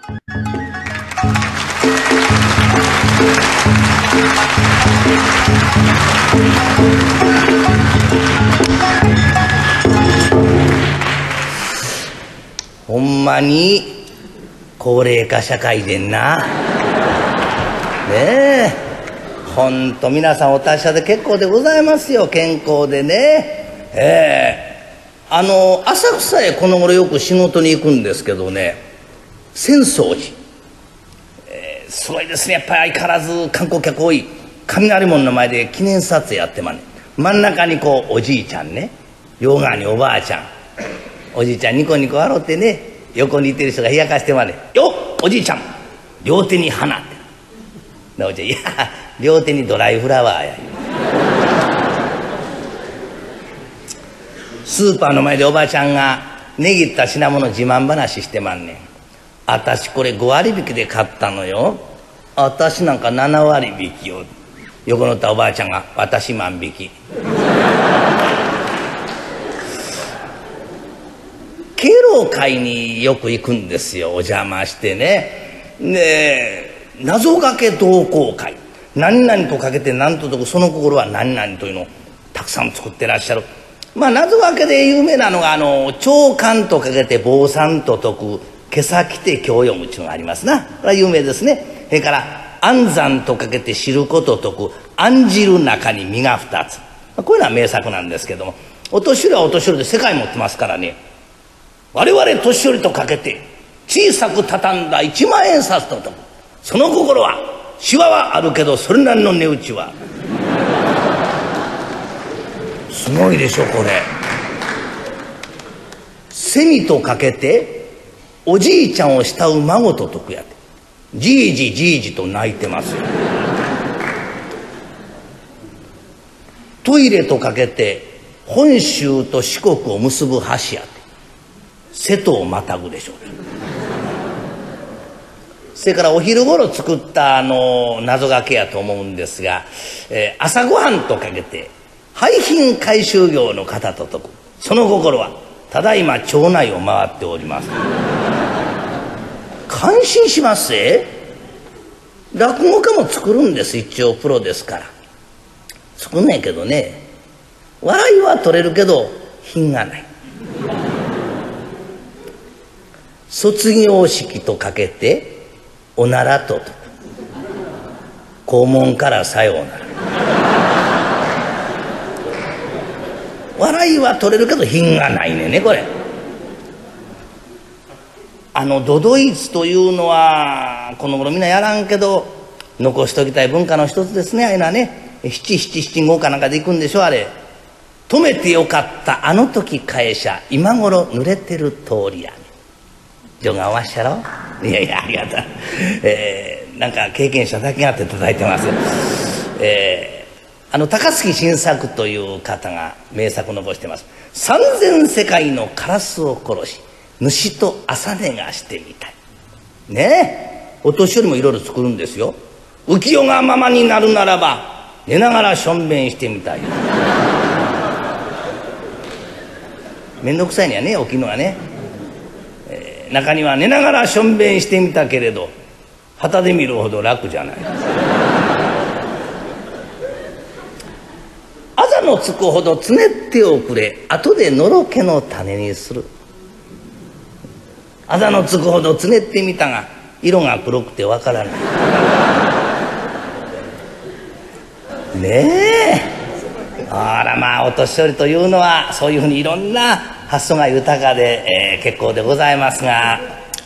ほんまに高齢化社会でんな。ねえ、ほんと皆さんお達者で結構でございますよ。健康でね。浅草へこの頃よく仕事に行くんですけどね、浅草寺、すごいですね。やっぱり相変わらず観光客多い。雷門の前で記念撮影やってまんねん。真ん中にこうおじいちゃんね、両側におばあちゃん、おじいちゃんニコニコ笑ってね、横にいてる人が冷やかしてまんねん。よっおじいちゃん、両手に花って。でおじいちゃん、いや両手にドライフラワーや。スーパーの前でおばあちゃんが値切った品物自慢話してまんねん。私これ5割引きで買ったのよ。私なんか7割引きよ。横乗ったおばあちゃんが私万引き。敬老会によく行くんですよ。お邪魔してね。で謎かけ同好会、何々とかけて何と解くその心は何々というのをたくさん作ってらっしゃる。まあ謎かけで有名なのが長官とかけて坊さんと解く今朝来て今日読むっていうのがありますな。これは有名ですね。それから安産とかけて知ること解く案じる中に身が2つ、こういうのは名作なんですけども、お年寄りはお年寄りで世界持ってますからね。我々年寄りとかけて小さく畳んだ1万円札と解くその心は、シワはあるけどそれなりの値打ちは。すごいでしょこれ。セミとかけておじいちゃんを慕う孫と解くやって、じいじじいじと泣いてますよ。トイレとかけて本州と四国を結ぶ橋やって、瀬戸をまたぐでしょう。それからお昼頃作った謎かけやと思うんですが、朝ごはんとかけて廃品回収業の方と解くその心は、ただいま町内を回っております。感心しますぜ。落語家も作るんです、一応プロですから。作んねんけどね、笑いは取れるけど品がない。卒業式とかけておならと解く校門からさようなら。笑いは取れるけど品がないねこれ。都々逸というのはこの頃みんなやらんけど残しときたい文化の一つですね。あれはね、七七七五かなんかで行くんでしょあれ。止めてよかったあの時会社今頃濡れてる通りやね。ジョが合わしたろ。いやいやありがとう。なんか経験者だけがあって叩いてます。高槻新作という方が名作を残してます。三千世界のカラスを殺し主と朝寝がしてみたいねえ。お年寄りもいろいろ作るんですよ。浮世がままになるならば寝ながらしょんべんしてみたい。めんどくさいにはね起きるのはね。中には寝ながらしょんべんしてみたけれど旗で見るほど楽じゃない。あざのつくほどつねっておくれ後でのろけの種にする。あざのつくほどつねってみたが色が黒くてわからないねえ。あらまあお年寄りというのはそういうふうにいろんな発想が豊かで、結構でございますが、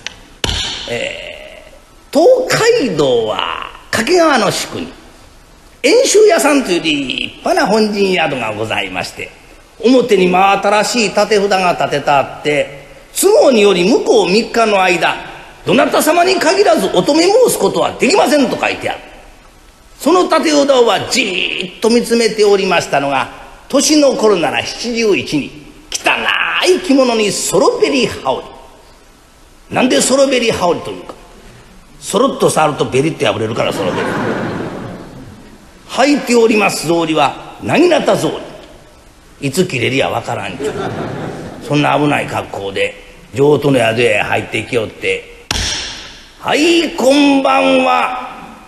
東海道は掛川の宿に遠州屋さんという立派な本陣宿がございまして、表に真新しい立て札が立ててあって、都合により向こう3日の間どなた様に限らずお止め申すことはできませんと書いてある。その立て札はじーっと見つめておりましたのが、年の頃なら71に汚い着物にソロベリ羽織。なんでソロベリ羽織というか、ソロッと触るとベリッと破れるからソロベリ。履いております草履は薙刀草履。いつ切れるやわからんちゅう、そんな危ない格好で上等の宿へ入ってきよって、 はい、こんばんは。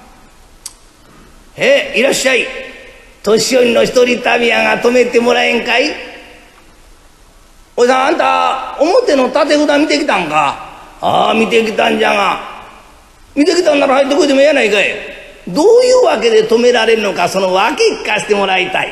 いらっしゃい。年寄りの一人旅屋が泊めてもらえんかい。おじさん、あんた表の立て札見てきたんか。ああ、見てきたんじゃが。見てきたんなら入ってこいでもええやないかい。どういうわけで泊められるのか、その訳聞かせてもらいたい。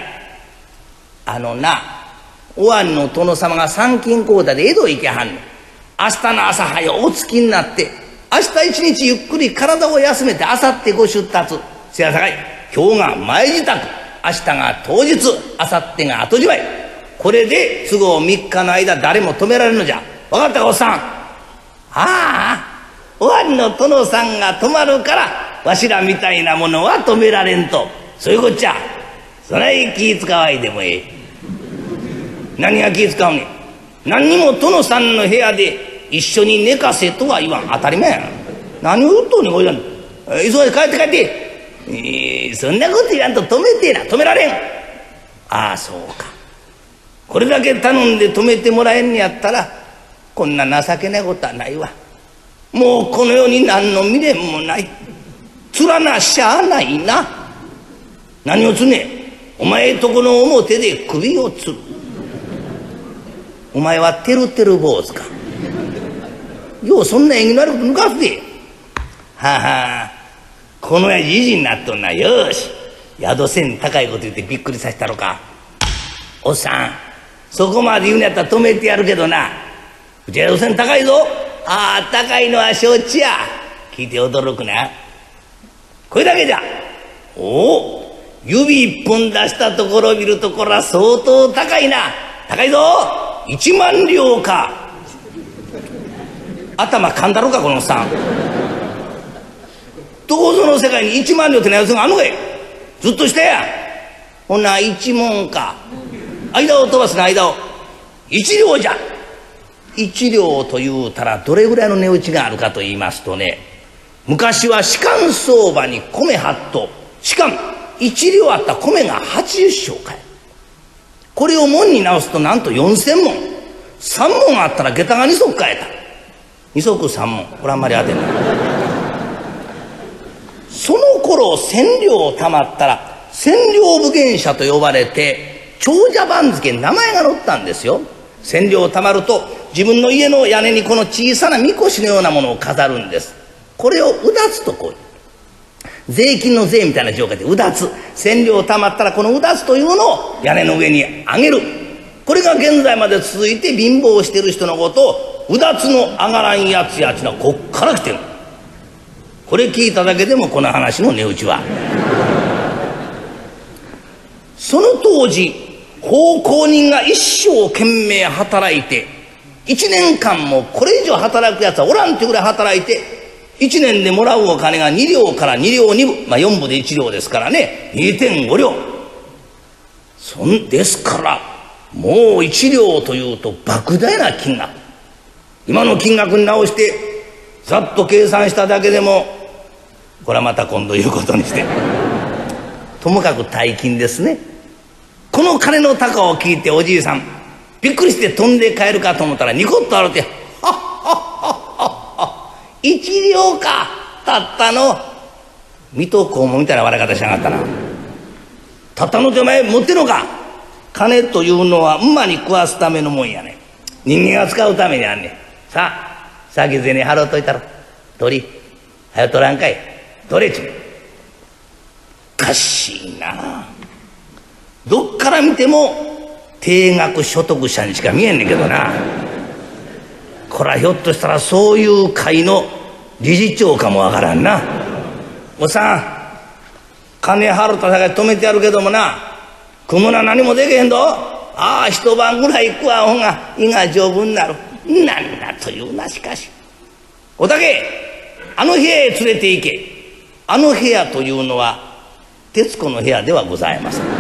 おわんの殿様が参勤交代で江戸行けはんねん。明日の朝早お着きになって、明日一日ゆっくり体を休めて明後日ご出立。せやさかい、今日が前支度、明日が当日、明後日が後じまい。これで都合3日の間誰も止められるのじゃ。分かったかおっさん。ああ、おわんの殿さんが泊まるからわしらみたいなものは止められんと、そういうこっちゃ。そない気使わいでもええ。何が気使うねん。何にも殿さんの部屋で一緒に寝かせとは言わん。当たり前や。何を言っとんねんこいらん。急いで帰って帰って。そんなこと言わんと止めてえな。止められん。ああそうか。これだけ頼んで止めてもらえんにやったらこんな情けないことはないわ。もうこの世に何の未練もない。つらなしゃあないな。何をつねん。お前とこの表で首をつる。お前はてるてる坊主か。ようそんな縁起のあること抜かすで。はあはあ、この親父意地になっとんな。よし、宿せん高いこと言ってびっくりさせたろか。おっさん、そこまで言うんやったら止めてやるけどな。うちは宿せん高いぞ。ああ、高いのは承知や。聞いて驚くな。これだけじゃ。おお、指一本出したところを見るところは相当高いな。高いぞ。1万両か。頭噛んだろかこのおっさん。どこぞの世界に1万両ってなやつがあんのかい。ずっとしたや。ほな1文か。間を飛ばすな、間を。1両じゃ。1両というたらどれぐらいの値打ちがあるかと言いますとね、昔は仕官相場に米8斗、仕官1両あった米が80升かい。これを門に直すとなんと4000文。3文あったら下駄が2足買えた。2足3文。これあんまり当てない。その頃千両貯まったら千両武芸者と呼ばれて長者番付に名前が載ったんですよ。千両貯まると自分の家の屋根にこの小さなみこしのようなものを飾るんです。これをうだつとこういう税金の税みたいな字を書いてうだつ。千両貯まったらこのうだつというのを屋根の上にあげる。これが現在まで続いて貧乏してる人のことをうだつの上がらんやつやちのこっから来てる。これ聞いただけでもこの話の値打ちは。その当時奉公人が一生懸命働いて1年間もこれ以上働くやつはおらんってぐらい働いて1年でもらうお金が2両から2両2分、4分で1両ですからね 2.5 両。ですからもう1両というと莫大な金額。今の金額に直してざっと計算しただけでもこれはまた今度言うことにしてともかく大金ですね。この金の高を聞いておじいさんびっくりして飛んで帰るかと思ったらニコッと笑って「はっはっはっはっ1両かたったの」水戸黄門みたいな笑い方しなかったな。たったのってお前持ってんのか。金というのは馬に食わすためのもんやねん。人間が使うためにあんねん。さあ先銭払うといたろ。取り早取らんかい。取れちゅう。おかしいな。どっから見ても定額所得者にしか見えんねんけどな。これはひょっとしたらそういう会の理事長かもわからんな。おっさん金払ったさかい止めてやるけどもな、組むな何もでけへんぞ。ああ一晩ぐらい行くわほんが胃が丈夫になる。なんだというな。しかしおたけあの部屋へ連れて行け。あの部屋というのは徹子の部屋ではございません。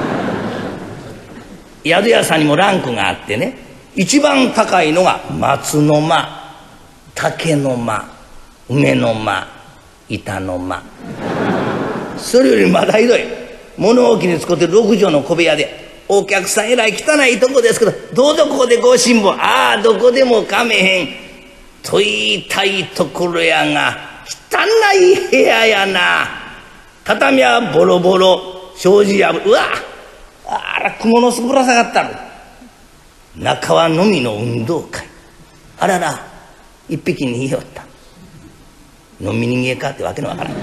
宿屋さんにもランクがあってね、一番高いのが松の間、竹の間、梅の間、板の間。それよりまだひどい物置に使ってる6畳の小部屋で、お客さんえらい汚いとこですけどどうぞここでご辛抱。ああどこでもかめへんと言いたいところやが汚い部屋やな。畳はボロボロ、障子破る。うわあら、蜘蛛の巣ぶら下がったる。中は飲みの運動会。あらら、一匹逃げよった。飲み逃げかってわけのわからん。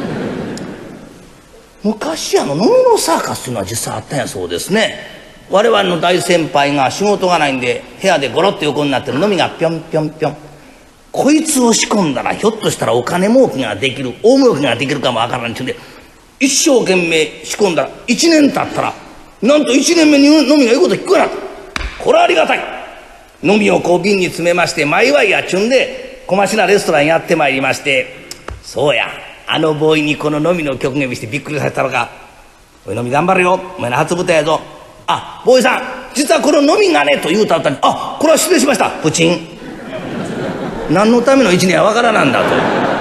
昔飲みのサーカスというのは実際あったんやそうですね。我々の大先輩が仕事がないんで部屋でゴロッと横になってる飲みがぴょんぴょんぴょん。こいつを仕込んだらひょっとしたらお金儲けができる、大儲けができるかもわからんちゅうんで、一生懸命仕込んだら1年経ったらなんと1年目に飲みが言うこと聞くなと。これはありがたい。飲みをこう瓶に詰めまして前祝いやっちゅうんで小増しなレストランやってまいりまして、そうや、あのボーイにこの飲みの曲芸見してびっくりさせたのか。おい飲み頑張れよ、お前の初舞台やぞ。あ、ボーイさん実はこの飲みがねと言うたったに、あ、これは失礼しました。プチン。何のための一年やわからなんだと。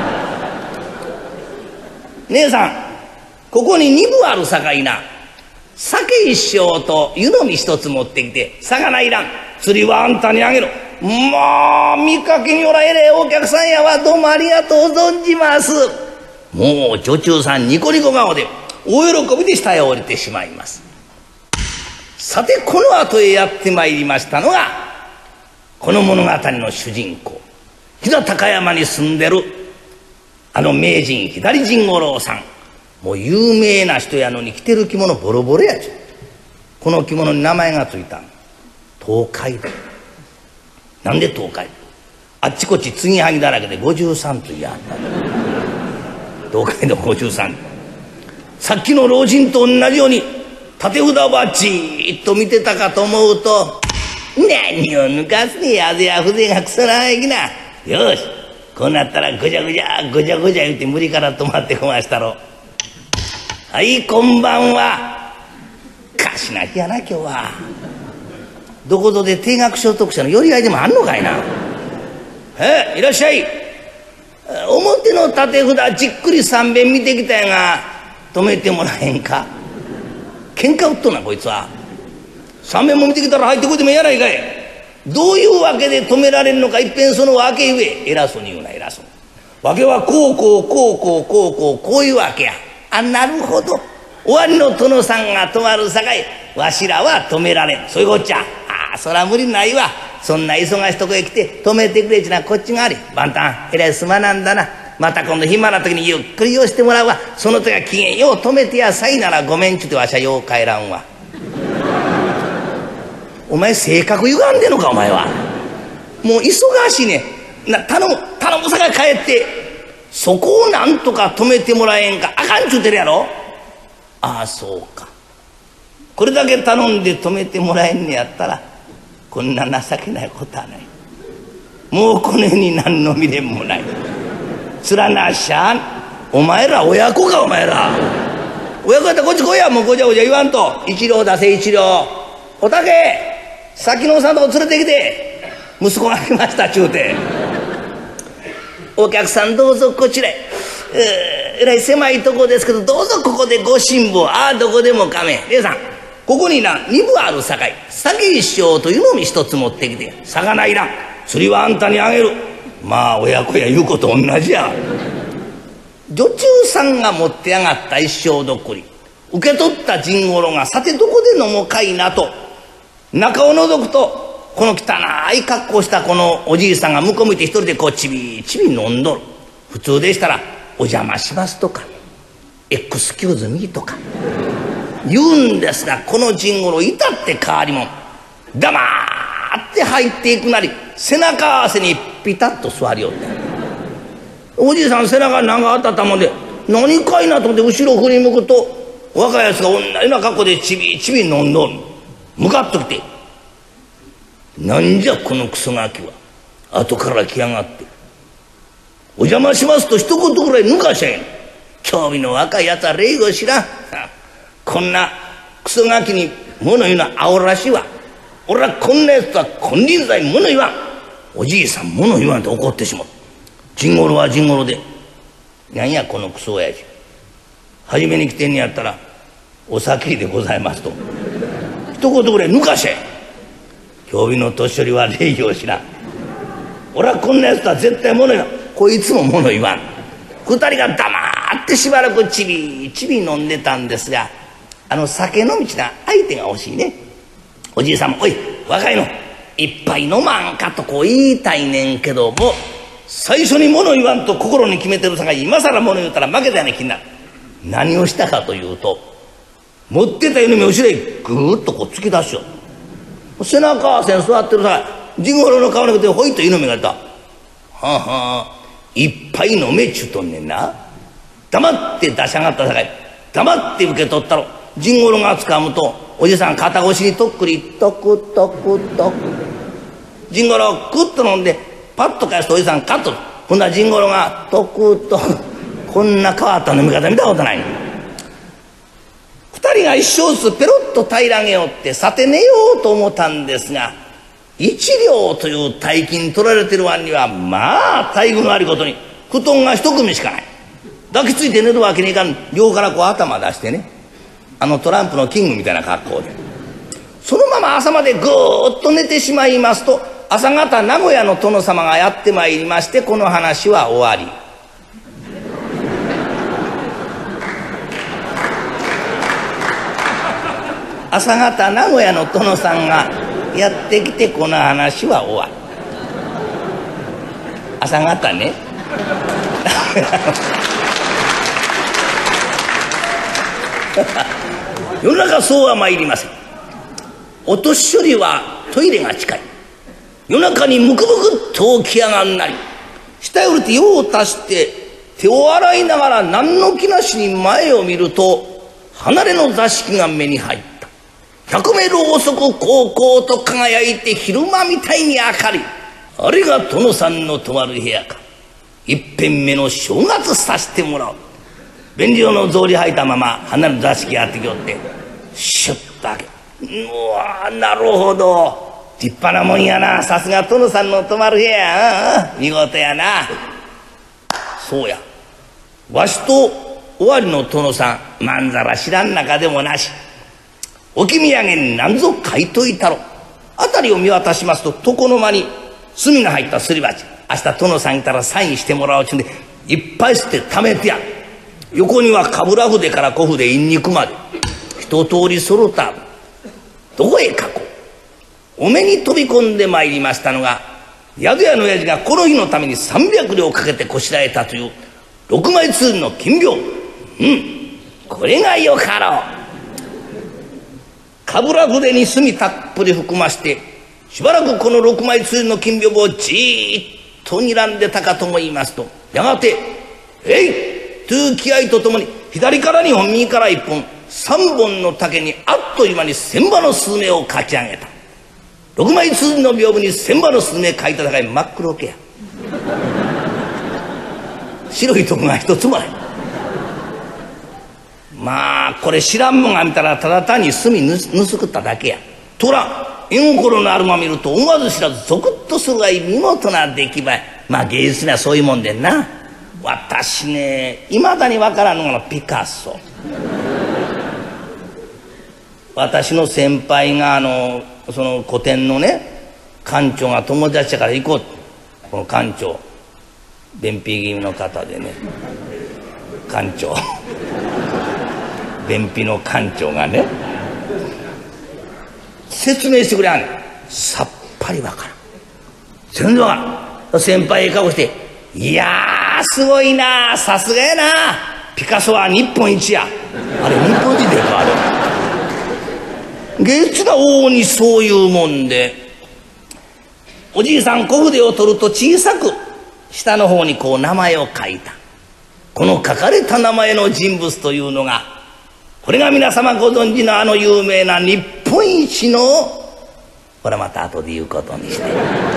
姉さんここに2部あるさかいな、酒一升と湯飲み一つ持ってきて、魚いらん、釣りはあんたにあげろ。まあ見かけによらえれえお客さんやわ、どうもありがとう存じます。もう女中さんニコニコ顔で大喜びで下へ降りてしまいます。さてこの後へやってまいりましたのがこの物語の主人公、飛騨高山に住んでるあの名人左甚五郎さん。もう有名な人やのに着てる着物ボロボロやちゅう。この着物に名前がついた東海道。なんで東海道、あっちこっち継ぎはぎだらけで53と言いやがった。東海道53。さっきの老人と同じように縦札をじーっと見てたかと思うと、何を抜かすねやぜや風情がくそなやきな。よしこうなったらごじゃごじゃごじゃごじゃ言うて無理から止まってこましたろ。はいこんばんは。かしなきやな今日は。どこぞで定額所得者の寄り合いでもあんのかいな。いらっしゃい。表の縦札じっくり3遍見てきたやが止めてもらえんか。喧嘩売っとんなこいつは。3遍も見てきたら入ってこいでもやないかい。どういうわけで止められんのかいっぺんそのわけ言え。偉そうに言うな偉そうに。わけはこうこうこうこうこうこうこういうわけや。あ、なるほど。終わりの殿さんが止まるさかいわしらは止められん、そういうこっちゃ。ああそら無理ないわ。そんな忙しいとこへ来て止めてくれちなこっちがあり。番頭えらいすまなんだな。また今度暇な時にゆっくり用してもらうわ。その時は機嫌よう止めてやさいならごめんちゅってわしはよう帰らんわ。お前性格歪んでんのかお前は。もう忙しいね頼むさかい帰って、そこをなんとか止めてもらえんか。あかんちゅうてるやろ。ああそうか。これだけ頼んで止めてもらえんねやったらこんな情けないことはない。もうこの世に何の未練もない。つらなしゃん。お前ら親子かお前ら。親子やったらこっち来いや。もうごちゃごちゃ言わんと。一両出せ一両。おたけ先のさんとこ連れてきて息子が来ましたちゅうて。お客さんどうぞこちらへ。えらい狭いとこですけどどうぞここでご辛抱。ああどこでもかめ。姉さんここにな2部あるさかい酒一升と湯飲み一つ持ってきて。魚いらん、釣りはあんたにあげる。まあ親子や言うこと同じや。女中さんが持って上がった一升どっくり受け取った甚五郎がさてどこで飲もうかいなと中を覗くと、この汚い格好したこのおじいさんが向こう向いて一人でこうちびちび飲んどる。普通でしたらお邪魔しますとかエクスキューズミーとか言うんですが、この甚五郎至って変わりもん。黙って入っていくなり背中合わせにピタッと座りよって。おじいさん背中に何かあったったもんで何かいなと思って後ろ振り向くと若いやつが同じような格好でちびちび飲んどる。向かってきて「なんじゃこのクソガキは後から来やがってお邪魔します」と一言ぐらい抜かしゃえん。興味の若いやつは礼を知らん。こんなクソガキに物言うのは青らしいわ。俺はこんなやつとは金輪際物言わん。おじいさん物言わんと怒ってしまう。甚五郎は甚五郎で「なんやこのクソ親父初めに来てんねやったらお先でございます」と一言ぐらい抜かしゃえ。興味の年寄りは礼儀を知らん。俺はこんなやつとは絶対物言わん。こいつも物言わん。 二人が黙ってしばらくちびちび飲んでたんですが、酒飲みちな相手が欲しいね。おじいさんも「おい若いの一杯飲まんか」とこう言いたいねんけども、最初に物言わんと心に決めてるさかい、今更物言うたら負けたような気になる。何をしたかというと、持ってた湯飲みを後ろへぐーっとこう突き出しよう。背中合わせに座ってるさかい、ジンゴロの顔にてほいと湯飲みが出た。はあはあ、一杯飲めっちゅうとんねんな。黙って出し上がったさかい、黙って受け取ったろ。ジンゴロが掴むとおじさん肩越しにとっくりトクトクトク。ジンゴロクッと飲んでパッと返すとおじさんカッと。ほんならジンゴロがトクトク。こんな変わった飲み方見たことない。二人が一生ずつペロッと平らげよってさて寝ようと思ったんですが、一両という大金取られてる碗にはまあ待遇のありことに布団が一組しかない。抱きついて寝るわけにいかん。両からこう頭出してね、トランプのキングみたいな格好でそのまま朝までぐーっと寝てしまいますと、朝方名古屋の殿様がやってまいりまして、この話は終わり。朝方名古屋の殿さんがやってきて、この話は終わり。朝方ね世の中そうは参りません。お年寄りはトイレが近い。夜中にムクムクっと起き上がんなり、下よりて用を足して手を洗いながら何の気なしに前を見ると、離れの座敷が目に入った。百目ろうそくこうこうと輝いて昼間みたいに明るい。あれが殿さんの泊まる部屋か。一遍目の正月させてもらう。便所の草履履いたまま離れの座敷やってきよってシュッと開け、うわなるほど立派なもんやな。さすが殿さんの泊まる部屋や。見事やな。そうや、わしと尾張の殿さんまんざら知らん中でもなし。置き土産に何ぞ買いといたろ。辺りを見渡しますと、床の間に炭が入ったすり鉢。明日殿さんいたらサインしてもらおうちゅうんでいっぱい吸って貯めてやる。横には冠筆から小筆陰肉まで一通り揃った。どこへ書こう。お目に飛び込んでまいりましたのが、宿屋の親父がこの日のために300両かけてこしらえたという6枚綴りの金屏。これがよかろう。冠筆に墨たっぷり含ましてしばらくこの6枚綴りの金屏をじーっと睨んでたかと思いますと、やがて「えい!」という気合とともに左から2本右から1本3本の竹にあっという間に千羽のスズメをかき上げた。6枚綴りの屏風に千羽のスズメ描いた高い真っ黒けや。白いとこが一つもない。まあこれ知らんもんが見たらただ単に墨ぬすくっただけや。とら絵心のあるま見ると思わず知らずゾクッとするがい見事な出来栄え。まあ芸術にはそういうもんでんな。私ねいまだにわからんのがピカソ。私の先輩がその古典のね館長が友達だから行こう。この館長便秘気味の方でね、館長便秘の館長がね説明してくれはんねん。さっぱりわからん。全然わからん。先輩へかごして「いやすごいな、さすがやな、ピカソは日本一や」。あれ日本一でかあれ。芸術が往々にそういうもんで、おじいさん小筆を取ると小さく下の方にこう名前を書いた。この書かれた名前の人物というのが、これが皆様ご存知の有名な日本一の、これまた後で言うことにして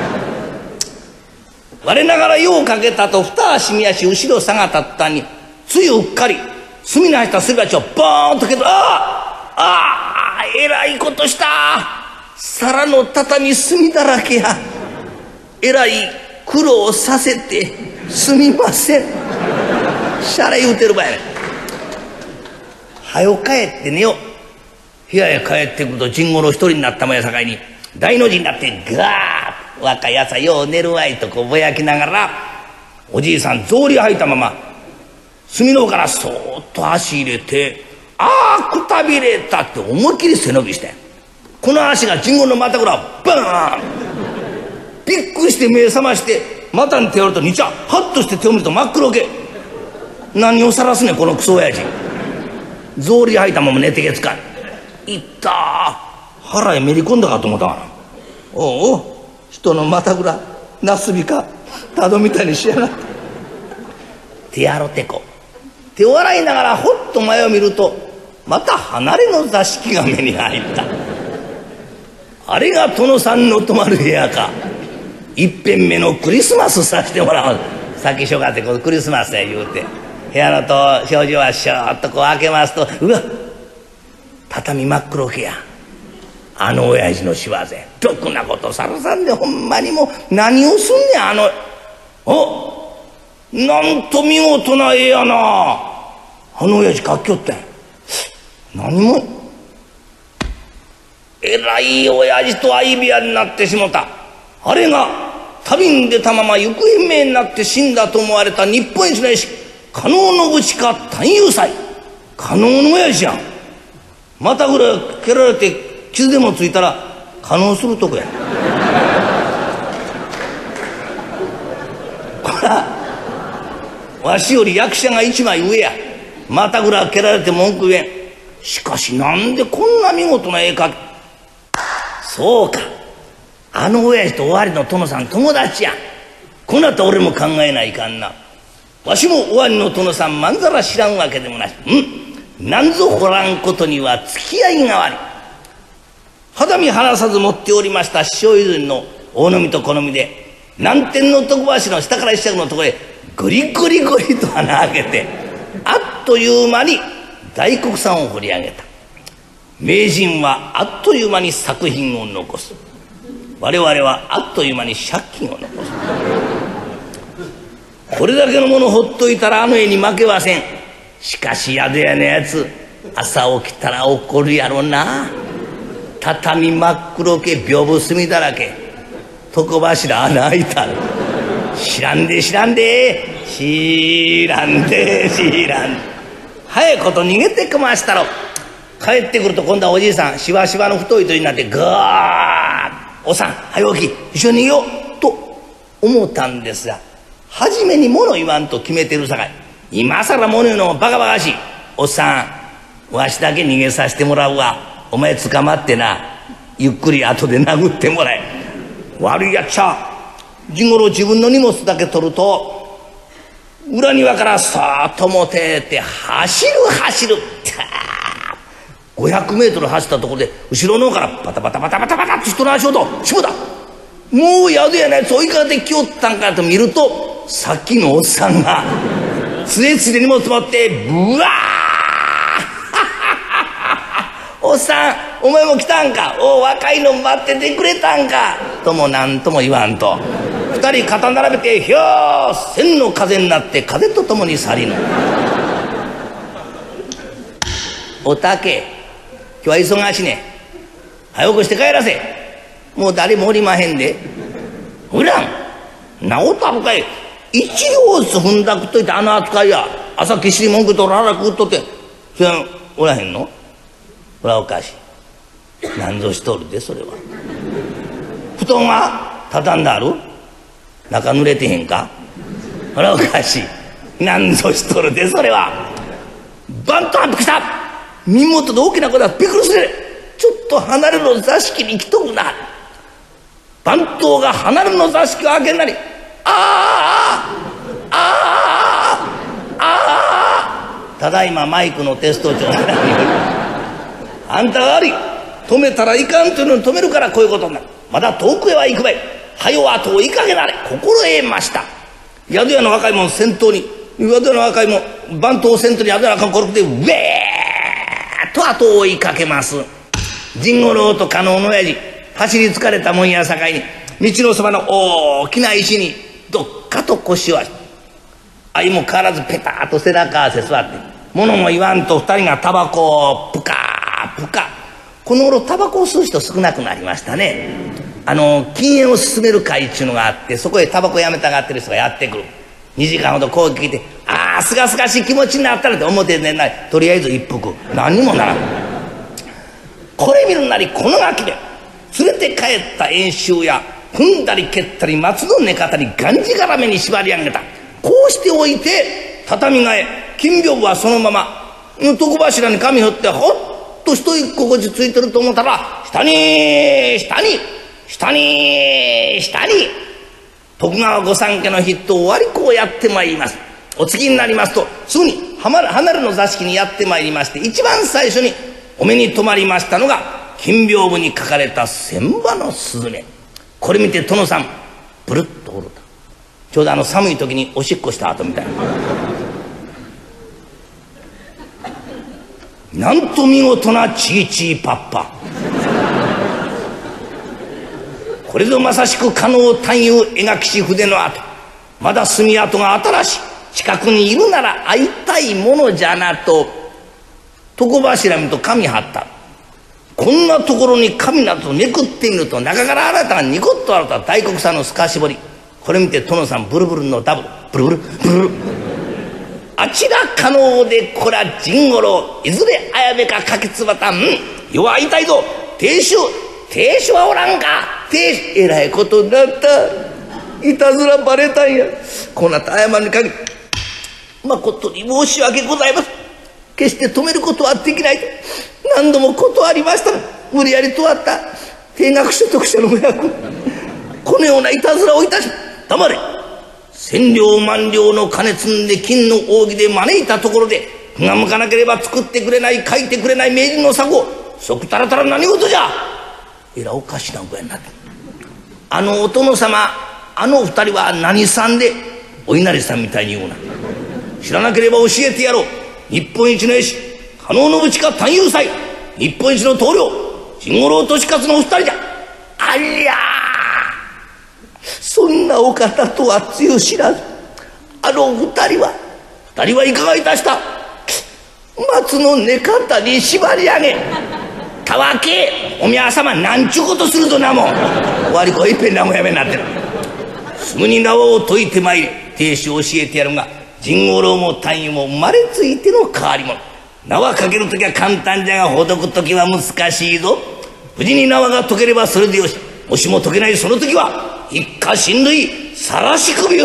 我ながらようかけたと二足三足後ろ下がったったに、ついうっかり墨の入ったすり鉢をボーンとけど、えらいことした。皿の畳墨だらけや。えらい苦労させてすみません。しゃれ言うてる場合やねん。はよ帰って寝よう。部屋へ帰ってくると甚五郎一人になったもんやさかいに、大の字になってガーッ若いやつはよう寝るわいとこうぼやきながら、おじいさん草履履いたまま隅の方からそーっと足入れて、ああくたびれたって思いっきり背伸びして、この足がジンゴの股ぐらバーン。びっくりして目覚まして股に手を折ると、兄ちゃんハッとして手を見ると真っ黒け。何をさらすねんこのクソ親父。草履履いたまま寝てけつかい。いったー、腹へめり込んだかと思ったわな。おう人の股ぐらなすびかたどみたいにしやがって。手やろてこ。手を洗いながらほっと前を見ると、また離れの座敷が目に入った。あれが殿さんの泊まる部屋か。いっぺん目のクリスマスさせてもらおう。先しょがってこのクリスマスや言うて、部屋のと表情はしょーっとこう開けますと、うわ畳真っ黒けや。あの親父の仕業や。ろくなことさらさんで、ほんまにもう何をすんねんあの。お、なんと見事な絵やな。あの親父書きよったんや。何もえらい親父と相部屋になってしもた。あれが旅に出たまま行方不明になって死んだと思われた日本一の絵師加納信親探幽斎。加納の親父やん。またぐらい蹴られて傷でもついたら加納するとこや。こらわしより役者が一枚上や。またぐら蹴られて文句言えん。しかしなんでこんな見事な絵描き。そうか、あの親父と尾張の殿さん友達やん。こうなったら俺も考えないかんな。わしも尾張の殿さんまんざら知らんわけでもない。なんぞほらんことには付き合いが悪い。肌身離さず持っておりました師匠譲りの大飲みと好みで、南天の徳橋の下から一尺のところへグリグリグリと穴開けて、あっという間に大黒さんを掘り上げた。名人はあっという間に作品を残す。我々はあっという間に借金を残す。これだけのものほっといたらあの絵に負けません。しかし宿屋のやつ、朝起きたら怒るやろな。畳真っ黒け、屏風墨だらけ、床柱穴開いたる。知らんで知らんで知らんで知らん。早いこと逃げてきましたろ。帰ってくると今度はおじいさんしわしわの太い鳥になってガーッ、おっさん早起き一緒に逃げようと思ったんですが、初めに物言わんと決めてるさかい、今更物言うのもバカバカしい。おっさんわしだけ逃げさせてもらうわ。お前捕まってな、ゆっくり後で殴ってもらえ。悪いやっちゃ。地頃自分の荷物だけ取ると裏庭からさーっと持てって走る500メートル走ったところで後ろの方からバタバタバタバタバタって人の足音しもだ。もう宿屋のやつ追いかけてきよったんかと見ると、さっきのおっさんがつえつえ荷物持ってブワーおっさんお前も来たんか、お若いの待っててくれたんかとも何とも言わんと、二人肩並べてひょー千の風になって風とともに去りぬ。おたけ今日は忙しいね。早くして帰らせ。もう誰もおりまへんで。おらんなおたぶかい。一両ずつ踏んだくっといてあの扱いや。朝きっしり文句とららくっとってそれおらへんの。これはおかしい。何ぞしとるでそれは。布団は畳んである。中濡れてへんか。これはおかしい。何ぞしとるでそれは。バンとアップきた。身元で大きな声だ。びっくりする。ちょっと離れの座敷に来とくな。番頭が離れの座敷を開けんなり、ただいまマイクのテスト中あんたが悪い。止めたらいかんというのに止めるからこういうことになる。まだ遠くへは行くばい。はよ後を追いかけなれ。心得ました。宿屋の若いもん先頭に、宿屋の若いもん番頭先頭に宿屋の若いもんこれでウェーッと後を追いかけます。甚五郎と加納の親父走り疲れたもんやさかいに、道のそばの大きな石にどっかと腰をあし、あいも変わらずペタッと背中合わせ座って、物も言わんと二人がタバコをプカープカ。この頃タバコを吸う人少なくなりましたね。禁煙を進める会っちゅうのがあって、そこへタバコやめたがってる人がやってくる。2時間ほどこう聞いて、 ああすがすがしい気持ちになったらって表でないとりあえず一服何にもならん。これ見るなりこのガキで連れて帰った遠州や踏んだり蹴ったり松の根方にがんじがらめに縛り上げた。こうしておいて畳替え金屏風はそのまま床柱に紙振ってほっと一息心地ついてると思ったら下に下に下に下に徳川御三家の筆頭割子をやってまいります。お次になりますとすぐに離れの座敷にやってまいりまして一番最初にお目に留まりましたのが金屏風に書かれた千羽のスズメ。これ見て殿さんブルッとおるとちょうど寒い時におしっこした後みたいな。なんと見事なチーチーパッパ。これぞまさしく加納探幽描きし筆の跡。まだ墨跡が新しい。近くにいるなら会いたいものじゃなと床柱見と紙貼った。こんなところに紙などめくってみると中から新たがニコッと洗った大黒さんの透かし彫り。これ見て殿さんブルブルのダブルブルブルブルブル。あちら加納でこら甚五郎いずれ綾部かかきつばた弱は痛いぞ。亭主はおらんか。えらいことになった。いたずらバレたんや。こうなった謝るに限り誠に申し訳ございません。決して止めることはできないと何度も断りました。無理やりとあった定額所得者のお役このようないたずらをいたし黙れ。千両万両の金積んで金の扇で招いたところで気が向かなければ作ってくれない書いてくれない名人の作をそくたらたら何事じゃ。えらおかしな具合になってお殿様二人は何さんでお稲荷さんみたいに言うな。知らなければ教えてやろう。日本一の絵師加納信親探幽斎日本一の棟梁甚五郎利勝のお二人じゃ。ありゃそんなお方とはつゆ知らず二人はいかがいたした。松の根方に縛り上げたわけお宮様なんちゅうことするぞなもん。終わりこいっぺんなもやめになってる。すぐに縄を解いてまいり亭主を教えてやるが甚五郎も探幽も生まれついての変わり者。縄かける時は簡単じゃがほどく時は難しいぞ。無事に縄が解ければそれでよし。もしも解けないその時は一家親類さらし首を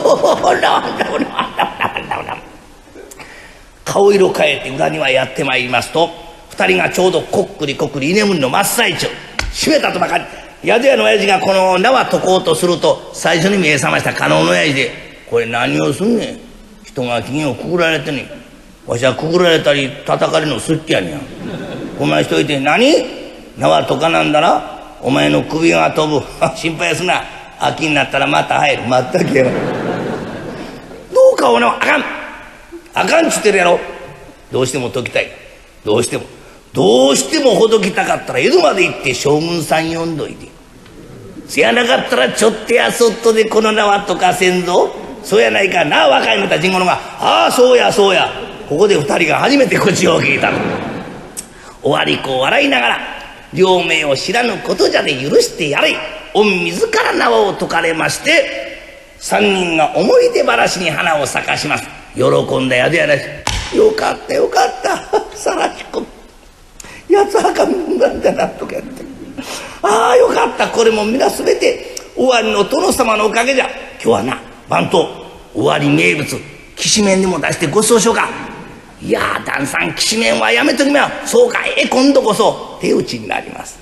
顔色変えて裏にはやってまいりますと二人がちょうどこっくりこっくり居眠りの真っ最中。閉めたとばかり宿屋の親父がこの縄解こうとすると最初に目覚ました加納の親父で「これ何をすんねん。人が機嫌をくぐられてねわしはくぐられたり叩かれるの好きやねん。こんなしといて何縄とかなんだらお前の首が飛ぶ心配すな。秋になったらまた入るまったけやどうかお縄あかんっつってるやろ。どうしても解きたい。どうしてもほどきたかったら江戸まで行って将軍さん呼んどいてせやなかったらちょっとやそっとでこの縄とかせんぞ。そうやないかな。若いのた甚五郎が「ああそうやそうや」ここで二人が初めて口を聞いた。終わり子を笑いながら両名を知らぬことじゃで許してやれ。御自ら縄を解かれまして三人が思い出話に花を咲かします。喜んだ宿屋らしい。よかったよかったさらしこ八つ墓なんじゃなっとかやってああよかった。これも皆すべて尾張の殿様のおかげじゃ。今日はな番頭尾張名物きしめんでも出してご馳走しようか。いや旦さんきしめんはやめときまよ。そうか今度こそ手打ちになります。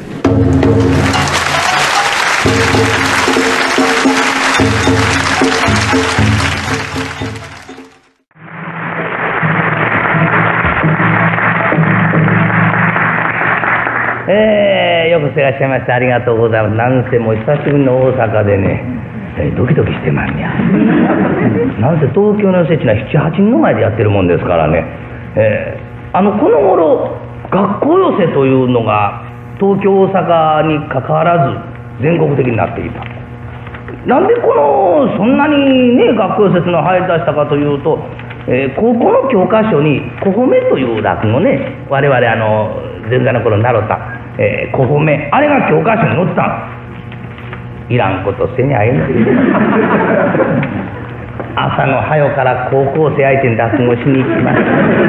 よくせらっしゃいましてありがとうございます。なんせもう久しぶりの大阪でねドキドキしてまんやなんせ東京の寄席地は7、8人の前でやってるもんですからね、この頃学校寄席というのが東京大阪にかかわらず全国的になっていた。なんでそんなにね学校寄席の入り出したかというと、高校の教科書に小褒めという落語ね我々前座の頃習った、小褒めあれが教科書に載ってたんです。いらんことせにゃええの朝の早から高校生相手に落語しに行きました。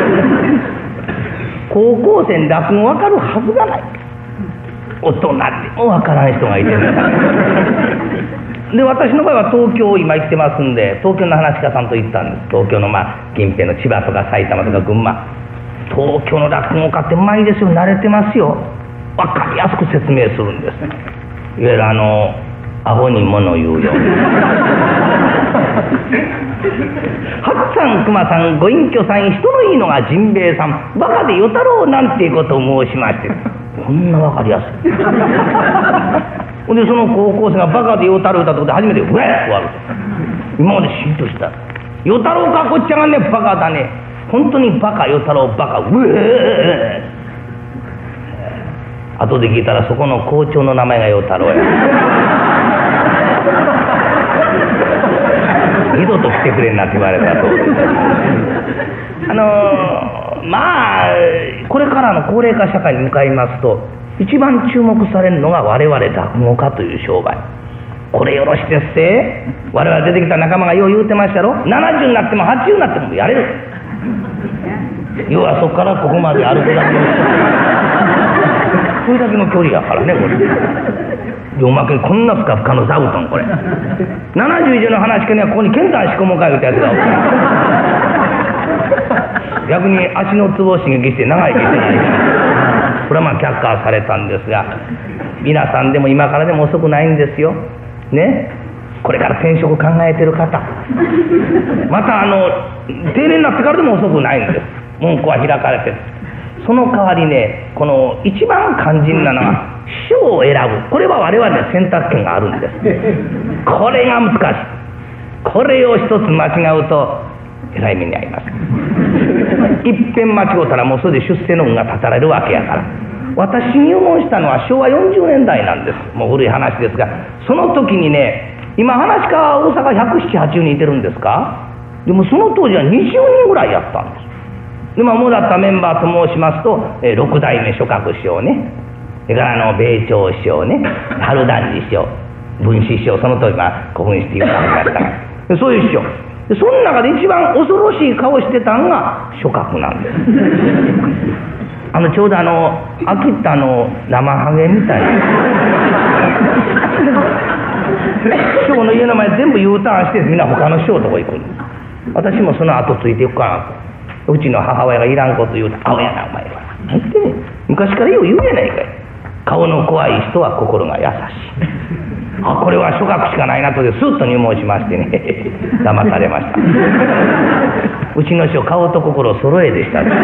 高校生に落語分かるはずがない。大人でも分からん人がいてるんだ。で私の場合は東京今行ってますんで、東京の話し家さんと行ったんです。東京の近辺の千葉とか埼玉とか群馬、東京の落語家ってうまいですよ、慣れてますよ。分かりやすく説明するんです。いわゆるアホに物言うように八さん熊さんご隠居さん人のいいのが甚兵衛さんバカで与太郎なんていうことを申しまして、こんな分かりやすいほんでその高校生がバカで与太郎だとこで初めてうえっと割ると、今までシーンとした与太郎かこっちゃがねバカだね、本当にバカ与太郎バカうえ後で聞いたらそこの校長の名前が与太郎や二度と来てくれんなって言われたそうです。これからの高齢化社会に向かいますと一番注目されるのが我々落語家という商売。これよろしですって我々出てきた仲間がよう言うてましたろ。70になっても80になってもやれる。要はそこからここまで歩くだけのそれだけの距離やからねこれ。おまけにこんなふかふかの座布団これ70以上の話し家にはここに剣山仕込もうか言うたやつがおる逆に足のツボを刺激して長生きしてないこれは却下されたんですが、皆さんでも今からでも遅くないんですよね。これから転職考えてる方また定年になってからでも遅くないんです。門戸は開かれてる。その代わりね、この一番肝心なのは師匠を選ぶ。これは我々に選択権があるんです。これが難しい。これを一つ間違うとえらい目に遭います。いっぺん間違うたらもうそれで出世の運が断たれるわけやから。私入門したのは昭和40年代なんです。もう古い話ですが、その時にね、今話家大阪170、80人いてるんですか。でもその当時は20人ぐらいやったんです。で主だったメンバーと申しますと、六代目諸閣師匠ね、それから米朝師匠ね、春団治師匠、文枝師匠、その当時古文師っていうのがありましたが、そういう師匠で、その中で一番恐ろしい顔してたんが諸閣なんです。ちょうど秋田の生ハゲみたいな師匠の家の前全部 U ターンしてみんな他の師匠のとこ行くんです。私もその後ついていくかなと。うちの母親がいらんこと言うと、青やなお前は何言ってね、昔からよう言うやないかい。顔の怖い人は心が優しい。これは諸閣しかないなとでスッと入門しましてね騙されました。うちの師匠顔と心揃えでした。ちょ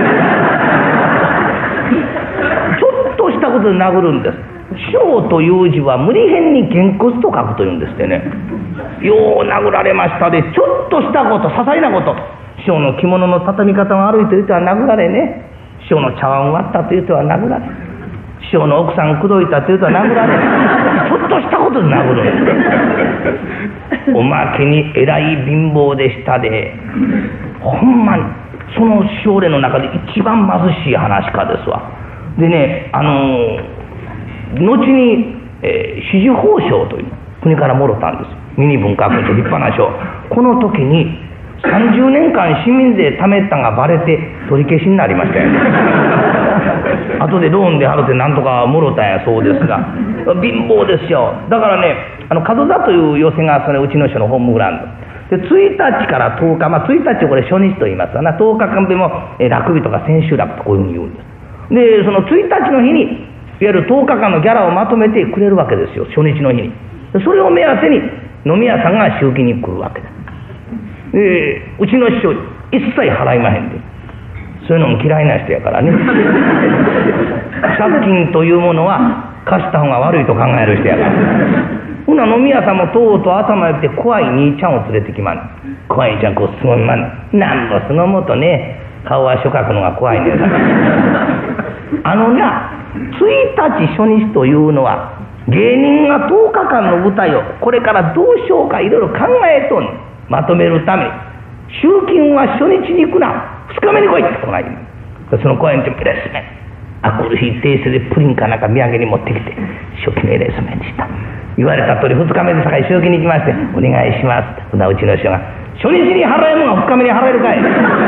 っとしたことで殴るんです。師匠という字は無理変にげんこつと書くというんですってね。よう殴られましたで、ちょっとしたこと、些細なこと、師匠の着物の畳み方が悪いと言っては殴られね、師匠の茶碗割ったと言っては殴られ、師匠の奥さん口説いたと言っては殴られ、ちょっとしたことで殴るんです。おまけにえらい貧乏でしたで、ほんまにその師匠例の中で一番貧しい話家ですわ。でね、後に、紫綬褒章という国からもろたんです。ミニ文化勲章立派な章。この時に30年間市民税貯めたがバレて取り消しになりましたよね。後でローンで払ってなんとかもろたんやそうですが、貧乏ですよ。だからね、門座という寄せがそれうちの師匠のホームグラウンドで、1日から10日、1日これ初日と言いますわな。10日間でも楽日とか千秋楽とこういうふうに言うんです。でその1日の日にいわゆる10日間のギャラをまとめてくれるわけですよ、初日の日に。それを目当てに飲み屋さんが集金に来るわけです。うちの師匠一切払いまへんで、そういうのも嫌いな人やからね。借金というものは貸した方が悪いと考える人やから。ほな飲み屋さんもとうとう頭良くて怖い兄ちゃんを連れてきまんねん。怖い兄ちゃんこうすごいまんねん。なんぼすごもとね、顔は諸閣のが怖いねんから。1日初日というのは芸人が10日間の舞台をこれからどうしようかいろいろ考えとんねん。まとめるために集金は初日に行くな、2日目に来いって来ない。その公演中エレスメンアコールヒー訂正でプリンかなんか土産に持ってきて初期のエレスメンでした。言われた通り2日目で酒井集金に行きまして、お願いしますって。うちの師匠が初日に払えんのが2日目に払えるかい。む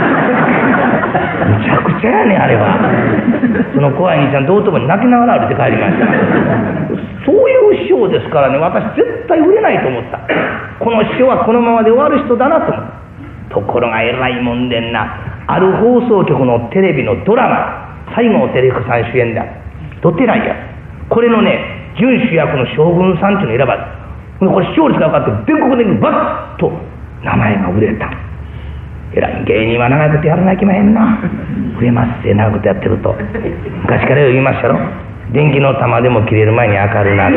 ちゃくちゃやねんあれは。その怖い兄ちゃん道頓堀に泣きながら歩いて帰りました。そういう師匠ですからね、私絶対売れないと思った。この師匠はこのままで終わる人だなと思った。ところがえらいもんでんな、ある放送局のテレビのドラマ、西郷輝彦さん主演だ、どてらいや、これのね準主役の将軍さんっていうの選ばれた。これ視聴率が分かって全国的にバッと名前が売れた。えらい芸人は長いことやらなきゃいけまへんな。売れますって長いことやってると。昔から言いましたろ、電気の玉でも切れる前に明るなる。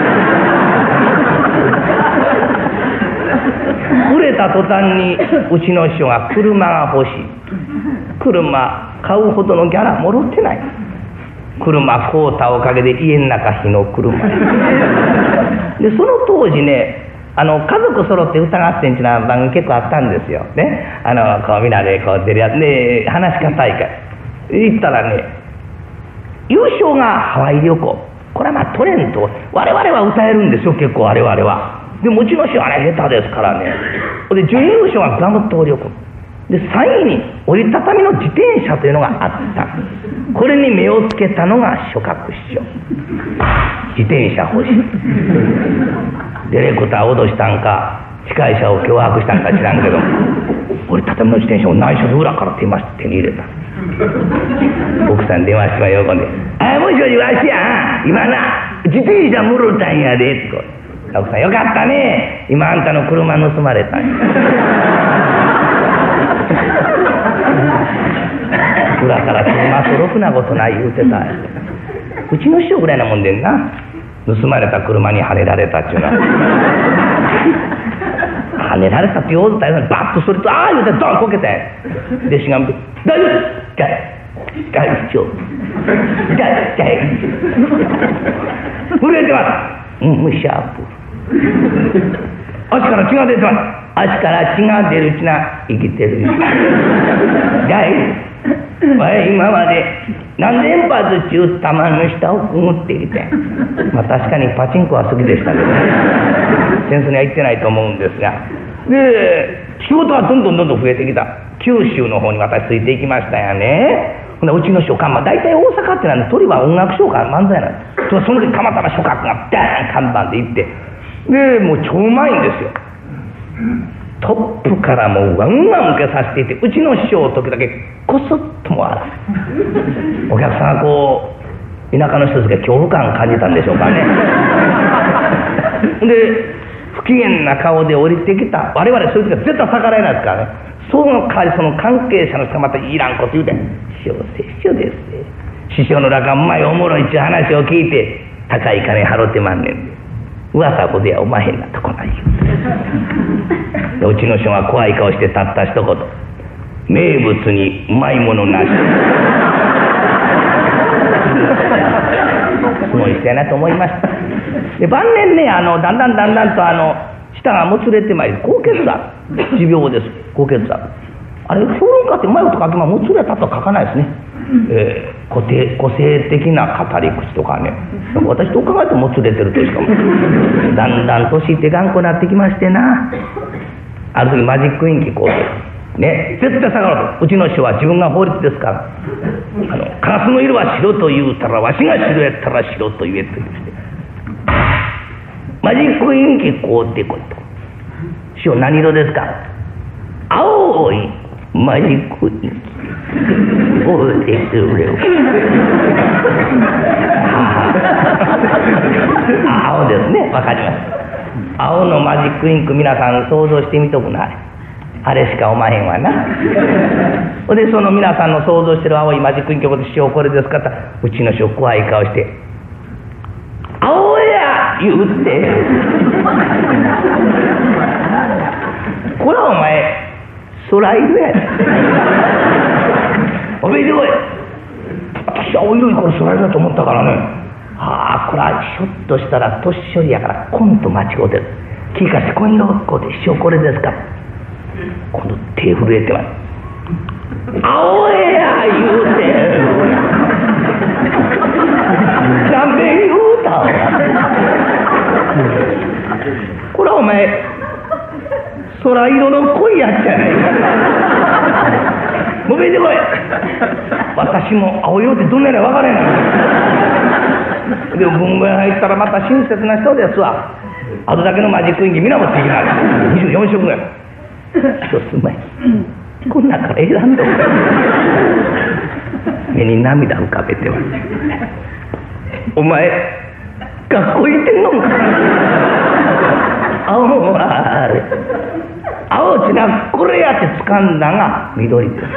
売れた途端にうちの師匠が車が欲しい。車買うほどのギャラもろってない。車買うたおかげで家の中火の車で、その当時ね、家族揃って歌合戦っていうのは番組結構あったんですよね。こうみんなでこう出るやつで、話し家大会行ったらね、優勝がハワイ旅行。これはまあトレンド、我々は歌えるんですよ結構。我々はでもうちの師匠はね下手ですからね。で準優勝がグアム島旅行で、3位に折りたたみの自転車というのがあった。これに目をつけたのが諸角師匠。自転車欲しい。ディレクターを脅したんか司会者を脅迫したんか知らんけど、折りたたみの自転車を内緒で裏から手に入れた。奥さん電話して喜んで「もしもしわしやん、今な自転車もろたんやで」って。奥さんよかったね、今あんたの車盗まれたんや。裏から車とろくなことない言うてた。うちの師匠ぐらいなもんでんな、盗まれた車にはねられたっちゅうのは。はねられたって言おうとったようにバッとそれとああ言うてドンこけたんや。弟子が見て「大丈夫大丈夫大丈夫震えてます。もうシャープ足から血が出てます。足から血が出るうちな生きてる。今まで何連発中玉の下をくぐってきて、まあ確かにパチンコは好きでしたけどね、戦争には行ってないと思うんですが、で仕事はどんどん増えてきた。九州の方に私ついていきましたよね。ほんでうちの師匠大体大阪ってなんで鳥は音楽賞から漫才なんです。その時たまたま諸角がダーン看板で行って、でもう超うまいんですよ。トップからもうワンワン受けさせていて、うちの師匠時だけこそっとも笑う。お客さんがこう田舎の人たちが恐怖感感じたんでしょうかね。で不機嫌な顔で降りてきた我々、そいつが絶対逆らえないですからね。その代わりその関係者の人がまたいらんこと言うて「師匠拙者ですね。師匠の中うまいおもろいっちゅう話を聞いて高い金払ってまんねんで、噂ほどやおまへんなとこないよ」。うちの師匠が怖い顔してたった一言「名物にうまいものなし」。すごい人やなと思いました。で晩年ね、だんだんと舌がもつれてまいり、高血圧持病です。高血圧、あれ評論家ってうまいこと書けばもつれたとは書かないですね。個性的な語り口とかね、私どう考えてももつれてるとしかも。だんだん年いって頑固になってきましてな、ある時マジックインキこうね、絶対下がろうと。うちの師匠は自分が法律ですから、カラスの色は白と言うたらわしが白やったら白と言えと言ってマジックインキこうってこいと。師匠何色ですか。青いマジックインキこうってくれよ。青ですね、わかります。青のマジックインク皆さん想像してみとくな。あれしかおまへんわな。でその皆さんの想像してる青いマジックインクの師匠これですかって、うちの師匠怖い顔して「青や!」言うてこれはお前空色やで。おめでとう。私は青色いから空色だと思ったからね。これはひょっとしたら年寄りやからコント間違うてる。聞かして紺色こうで師匠これですか。今度手震えてます。青や言うてなんで言うたわ。これはお前空色の濃いやつやないか。もう出てこい。私も青色ってどんなやら分からない。でも文具屋入ったらまた親切な人ですわ。あとだけのマジックインキ皆持っていきながら24色ぐらい。一つ前こん中から選んどく。目に涙浮かべては、お前学校行ってんのか。青はあれ青ちなこれやって掴んだが緑です。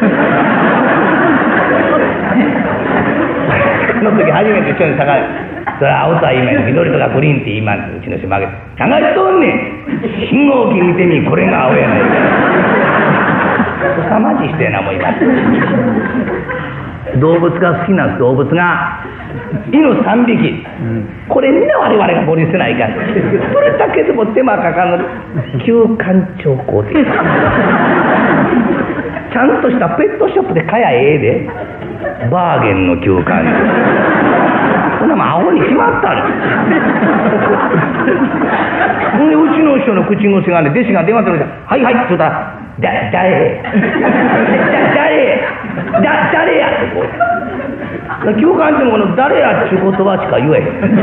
その時初めて一緒に探す。それは青とは言いまい、緑とかグリーンって言いまんってうちの人負けて探しとんねん。信号機見てみ、これが青やないか。凄まじい人やな思います。動物が好きな動物が犬3匹、これ皆我々が森せないから、それだけでも手間かかる休館長校でちゃんとしたペットショップで買やええで、バーゲンの休館長。そんなもん青に決まったの。ほんでうちの師匠の口癖がね、弟子が電話するんですよ。はいはいって言ったら誰やってこう休館長もこの誰やっちゅう言葉しか言えへん。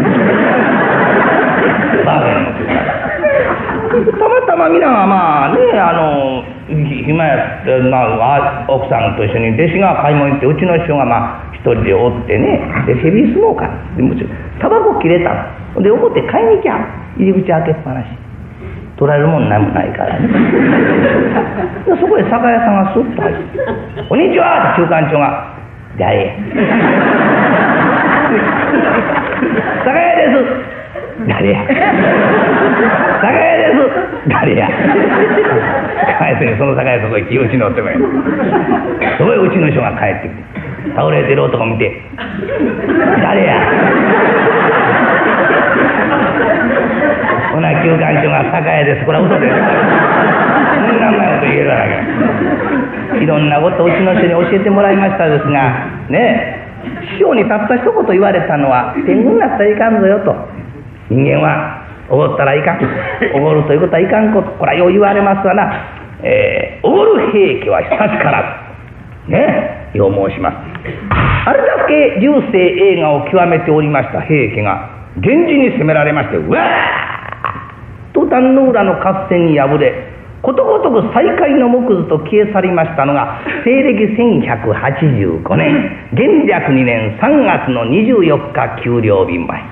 バーゲンの休館たまたま皆がまあね、暇やって奥さんと一緒に弟子が買い物行って、うちの師匠がまあ一人でおってね、でヘビースモーカーでもちろんタバコ切れたので表買いに行きゃ入り口開けっぱなし、取られるもんなんもないからね。そこへ酒屋さんがスッと入って「こんにちは」って休館長が「誰や」「酒屋です」「誰や」「酒屋です」「誰や」帰ってその酒屋そこへうちのおってもやそこへうちの人が帰ってきて倒れてる男見て「誰や」ほな休館長が酒屋です。これは嘘です。そんなこと言えるわけ。いろんなことをうちの人に教えてもらいましたですがね、師匠にたった一言言われたのは天狗になったらいかんぞよと。人間はおごったらいかん、おごるということはいかんこと、これはよう言われますわな。おごる平家は久しからずね、よう申します。あれだけ流星映画を極めておりました平家が源氏に攻められまして、うわーと壇の浦の合戦に敗れ、ことごとく最下位の木図と消え去りましたのが西暦1185年元暦2年3月の24日給料日前。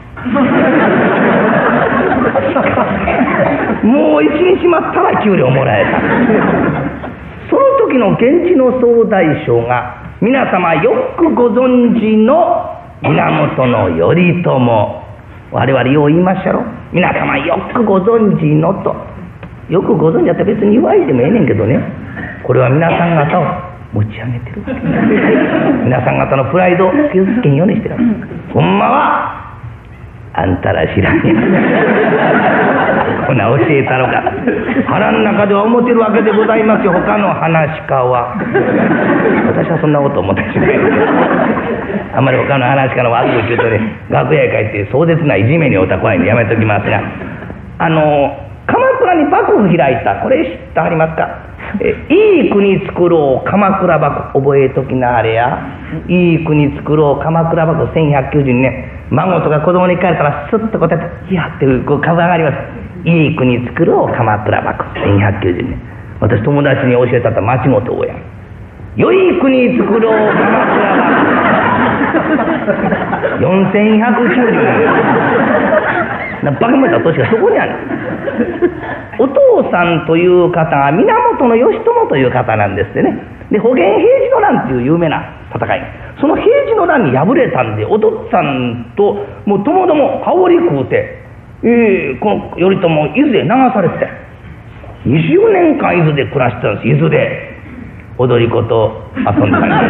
もう一日待ったら給料もらえた。その時の源氏の総大将が皆様よくご存知の源頼朝。我々よう言いましたろ、皆様よくご存知のと。よくご存知だったら別に言わいでもええねんけどね、これは皆さん方を持ち上げてるわけ。皆さん方のプライドを傷つけんようにしてるわけ。ほんまはあんたら知らんやん。ほな教えたのか。腹の中では思ってるわけでございますよ、他の話家は。私はそんなこと思ってしまいます。あんまり他の話家の悪口言うとね、楽屋へ帰って壮絶ないじめにおた怖いんでやめときますが、鎌倉に幕府開いた、これ知ってはりますか。いい国作ろう鎌倉幕府、覚えときなあれや。いい国作ろう鎌倉幕府1192年、孫とか子供に帰ったらスッとこうやって「いや」ってこう株上がります。いい国作ろう鎌倉幕府1190年。私友達に教えたった町本大家。良い国作ろう鎌倉幕府4190年。バカめた年がそこにある。お父さんという方が源義朝という方なんですってね。で保元平治の乱っていう有名な戦い、その平治の乱に敗れたんで、お父っつぁんともうともども羽織食うて、この頼朝伊豆へ流されて20年間伊豆で暮らしてたんです。伊豆で踊り子と遊んでたんです。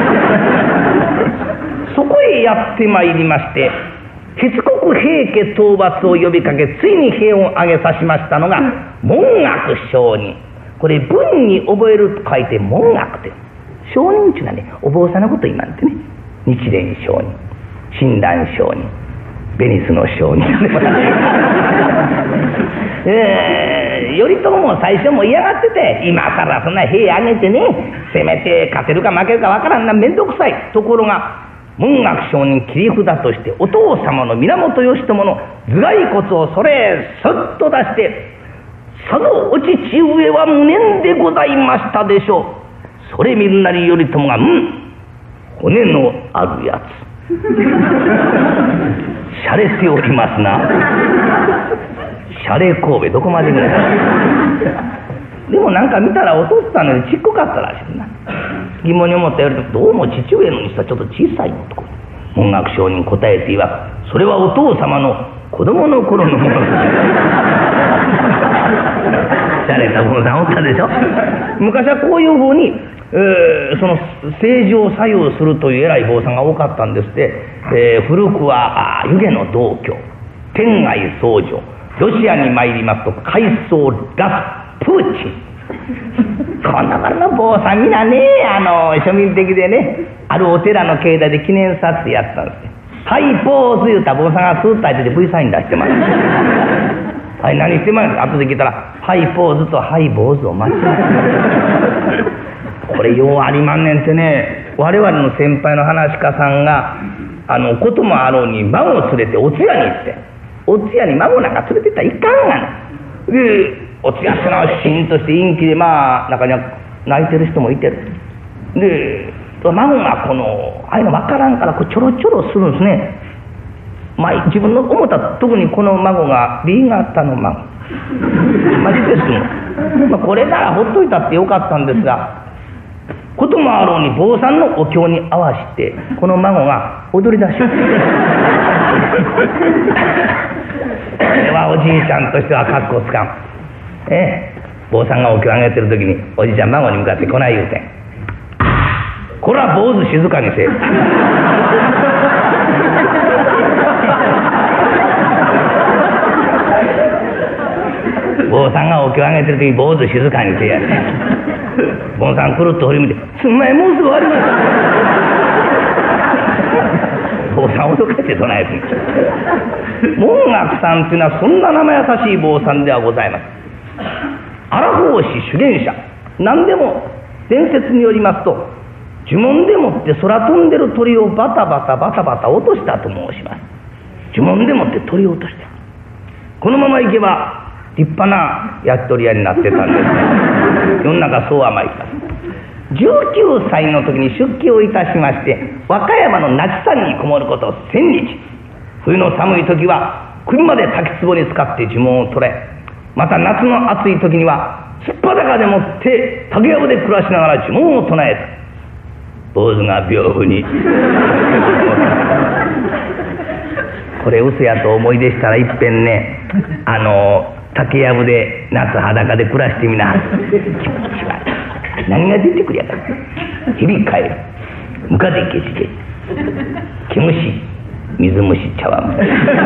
そこへやってまいりまして、しつこく平家討伐を呼びかけ、ついに兵を挙げさしましたのが文学商人。これ文に覚えると書いて文学って。商人っていうのはね、お坊さんのこと言いなんてね。日蓮商人、親鸞商人、ベニスの商人。 頼朝も最初も嫌がってて、今更そんな兵あげてね、せめて勝てるか負けるかわからんな、めんどくさい。ところが文覚上人切り札としてお父様の源義朝の頭蓋骨をそれすっと出して、さぞお父上は無念でございましたでしょう。それ見るなり頼朝が骨のあるやつしゃれておりますな。しゃれ神戸どこまでぐらいでもなんか見たらお父さんのよりちっこかったらしいな。疑問に思ったよりどうも父上のにしたらちょっと小さいのと。文覚上人答えて言わく、それはお父様の子供の頃のものしゃれた坊さんおったでしょ。昔はこういうふうに、その政治を左右するという偉い坊さんが多かったんですって。古くは湯気の道教、天外僧正、ロシアに参りますと海藻ラスプーチン。この頃の坊さんみんなね、庶民的でね、あるお寺の境内で記念撮影やったんですよ。ハイポーズ言うた坊さんがスーッと入ってて V サイン出してます。はい、何してますか後で聞いたら、ハイポーズとハイ坊主を間違えた。これようありまんねんってね。我々の先輩の話家さんがこともあろうに孫を連れてお通夜に行って、お通夜に孫なんか連れてったらいかんがな。でお通夜ってのはシーンとして陰気で、まあ中には泣いてる人もいてる。で孫がああいうの分からんからちょろちょろするんですね。まあ自分の思った特にこの孫が B 型の孫マジですよ。これならほっといたってよかったんですが、こともあろうに坊さんのお経に合わせてこの孫が踊り出しこれはおじいちゃんとしてはかっこつかん。坊さんがお経をあげてる時におじいちゃん孫に向かってこない言うて、これは坊主静かにせえ坊さんがお経をあげてる時に坊主静かにせえやね。坊さんくるっと振り向いて、すんまいもうすぐ終わります坊さん脅かしてどないすん文覚さんっていうのはそんな生優しい坊さんではございます。荒法師修験者、何でも伝説によりますと、呪文でもって空飛んでる鳥をバタバタバタバタ落としたと申します。呪文でもって鳥を落として、このままいけば立派な焼き鳥屋になってたんですね。世の中そう甘いか。19歳の時に出家をいたしまして、和歌山の那智山にこもること1000日。冬の寒い時は首まで滝壺に使って呪文を唱え、また夏の暑い時にはすっぱだかでもって竹やぶで暮らしながら呪文を唱えた。坊主が屏風にこれ嘘やと思い出したらいっぺんね、竹やぶで夏裸で暮らしてみな。気持ち悪い。何が出てくるやから。日々帰る。ムカデケチケ毛虫水虫茶碗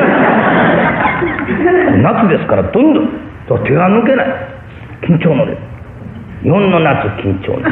夏ですからどんどん手が抜けない。緊張のです。日本の夏緊張の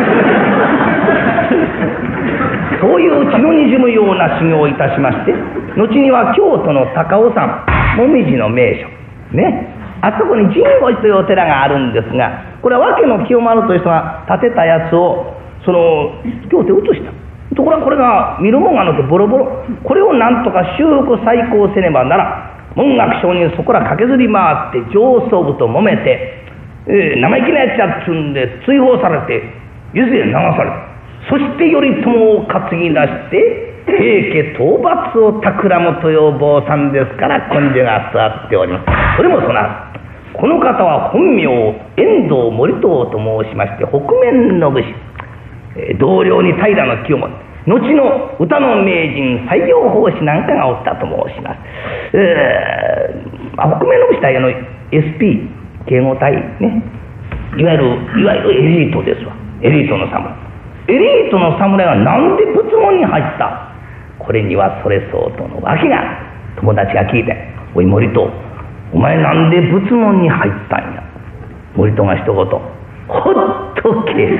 そういう血のにじむような修行をいたしまして、後には京都の高尾山もみじの名所ね、あそこに神護寺というお寺があるんですが、これは訳の清丸という人が建てたやつを京都へ移した。ところがこれが見るもんがのってボロボロ。これをなんとか修復再興せねばならん。文覚上人そこら駆けずり回って上層部と揉めて、生意気なやつやっつんで追放されて湯瀬へ流され、そして頼朝を担ぎ出して平家討伐を企むという坊さんですから根性が座っております。それもそのこの方は本名遠藤盛遠と申しまして、北面の武士、同僚に平清盛、後の歌の名人西行法師なんかがおったと申します。北面の武士隊SP 警護隊ね、いわゆるエリートですわ。エリートの侍。エリートの侍がなんで仏門に入った？これにはそれ相当の訳が。友達が聞いて、おい森戸、お前なんで仏門に入ったんや。森戸が一言、ほっとけ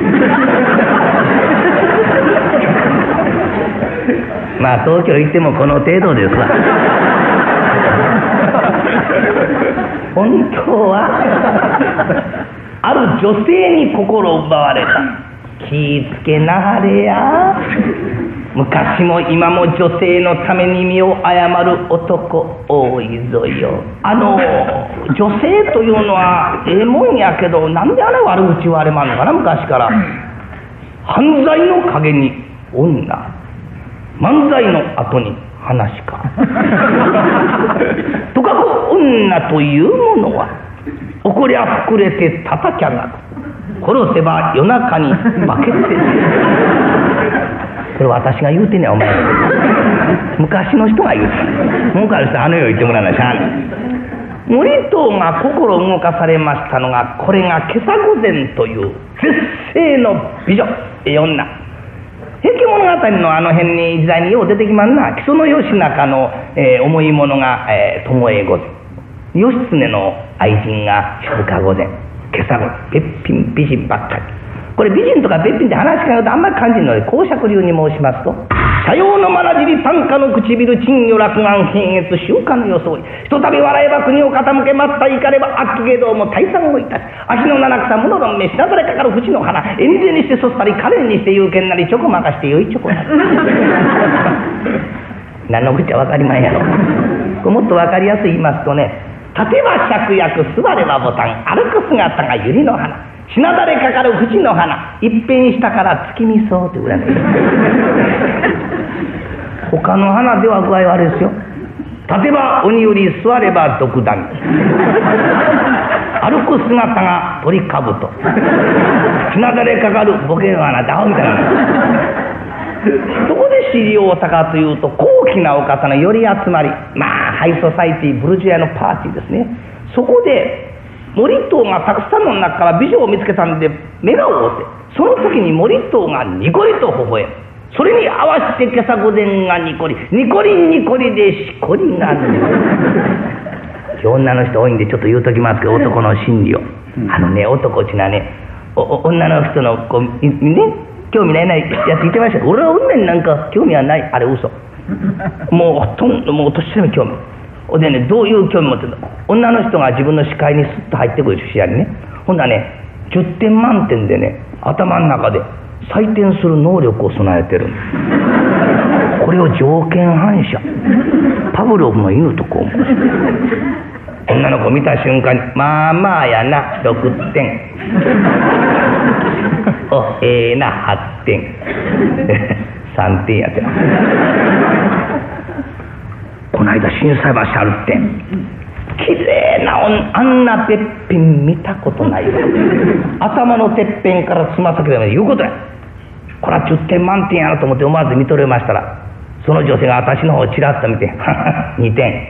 まあ東京行ってもこの程度ですわ本当はある女性に心を奪われた。気ぃつけなはれや。昔も今も女性のために身を誤る男多いぞよ。女性というのはええもんやけど、なんであれ悪口言われまんのかな。昔から犯罪の陰に女、漫才の後に話かとかく女というものは怒りゃ膨れて叩きゃなく、殺せば夜中に負けてこれ私が言うてんねやお前昔の人が言うてん文句ある人はあの世言ってもらわなしゃあない。森藤が心動かされましたのが、これが今朝御前という絶世の美女女。平家物語のあの辺に時代によう出てきまんな。木曽義仲の、思い物が、巴御前、義経の愛人が静御前、今朝御前、べっぴん美人ばっかり。これ美人とかべっぴんって話しかけるとあんまり感じるので、公爵流に申しますと、斜陽のまなじり短歌の唇、珍魚落眼変越週間の装い、ひとたび笑えば国を傾け、まったいかれば悪芸道も退散をいたし、足の七草無の論目、しなだれかかる淵の花、縁勢にしてそったり、カレンにして有権なり、チョコ任してよいチョコなり何の口は分かりまんやろ。これもっと分かりやすい言いますとね、立てば芍薬、座ればボタン、歩く姿が百合の花、しなだれかかる淵の花、一変したから月見草ってぐらい他の花では具合悪いですよ。立てば鬼より、座れば毒ダミ、歩く姿が鳥かぶと、しなだれかかるボケの花ってアホみたいなそこで知り合うたかというと、高貴なお方の寄り集まり、まあハイソサイティブルジュアのパーティーですね。そこで森藤がたくさんの中から美女を見つけたんで目が合うて、その時に森藤がニコリと微笑む。それに合わせて今朝御前がニコリニコリニコリでしこりが女の人多いんでちょっと言うときますけど、男の心理を男っていうのはね、女の人のこうね興味ないやつ言ってましたけど、俺は運命なんか興味はない、あれ嘘。もうほとんどもう年寄り興味でね、どういう興味持ってるの、女の人が自分の視界にスッと入ってくる視野にね、ほんならね10点満点でね、頭の中で採点する能力を備えてるんです。これを条件反射、パブロフの犬とこう思う。女の子見た瞬間にまあまあやな6点おな8点3点やってこの間心斎橋歩ってきれいなあんなべっぴん見たことないわ。頭のてっぺんからつま先まで言うことや。これは10点満点やなと思って思わず見とれましたら、その女性が私の方をちらっと見て2点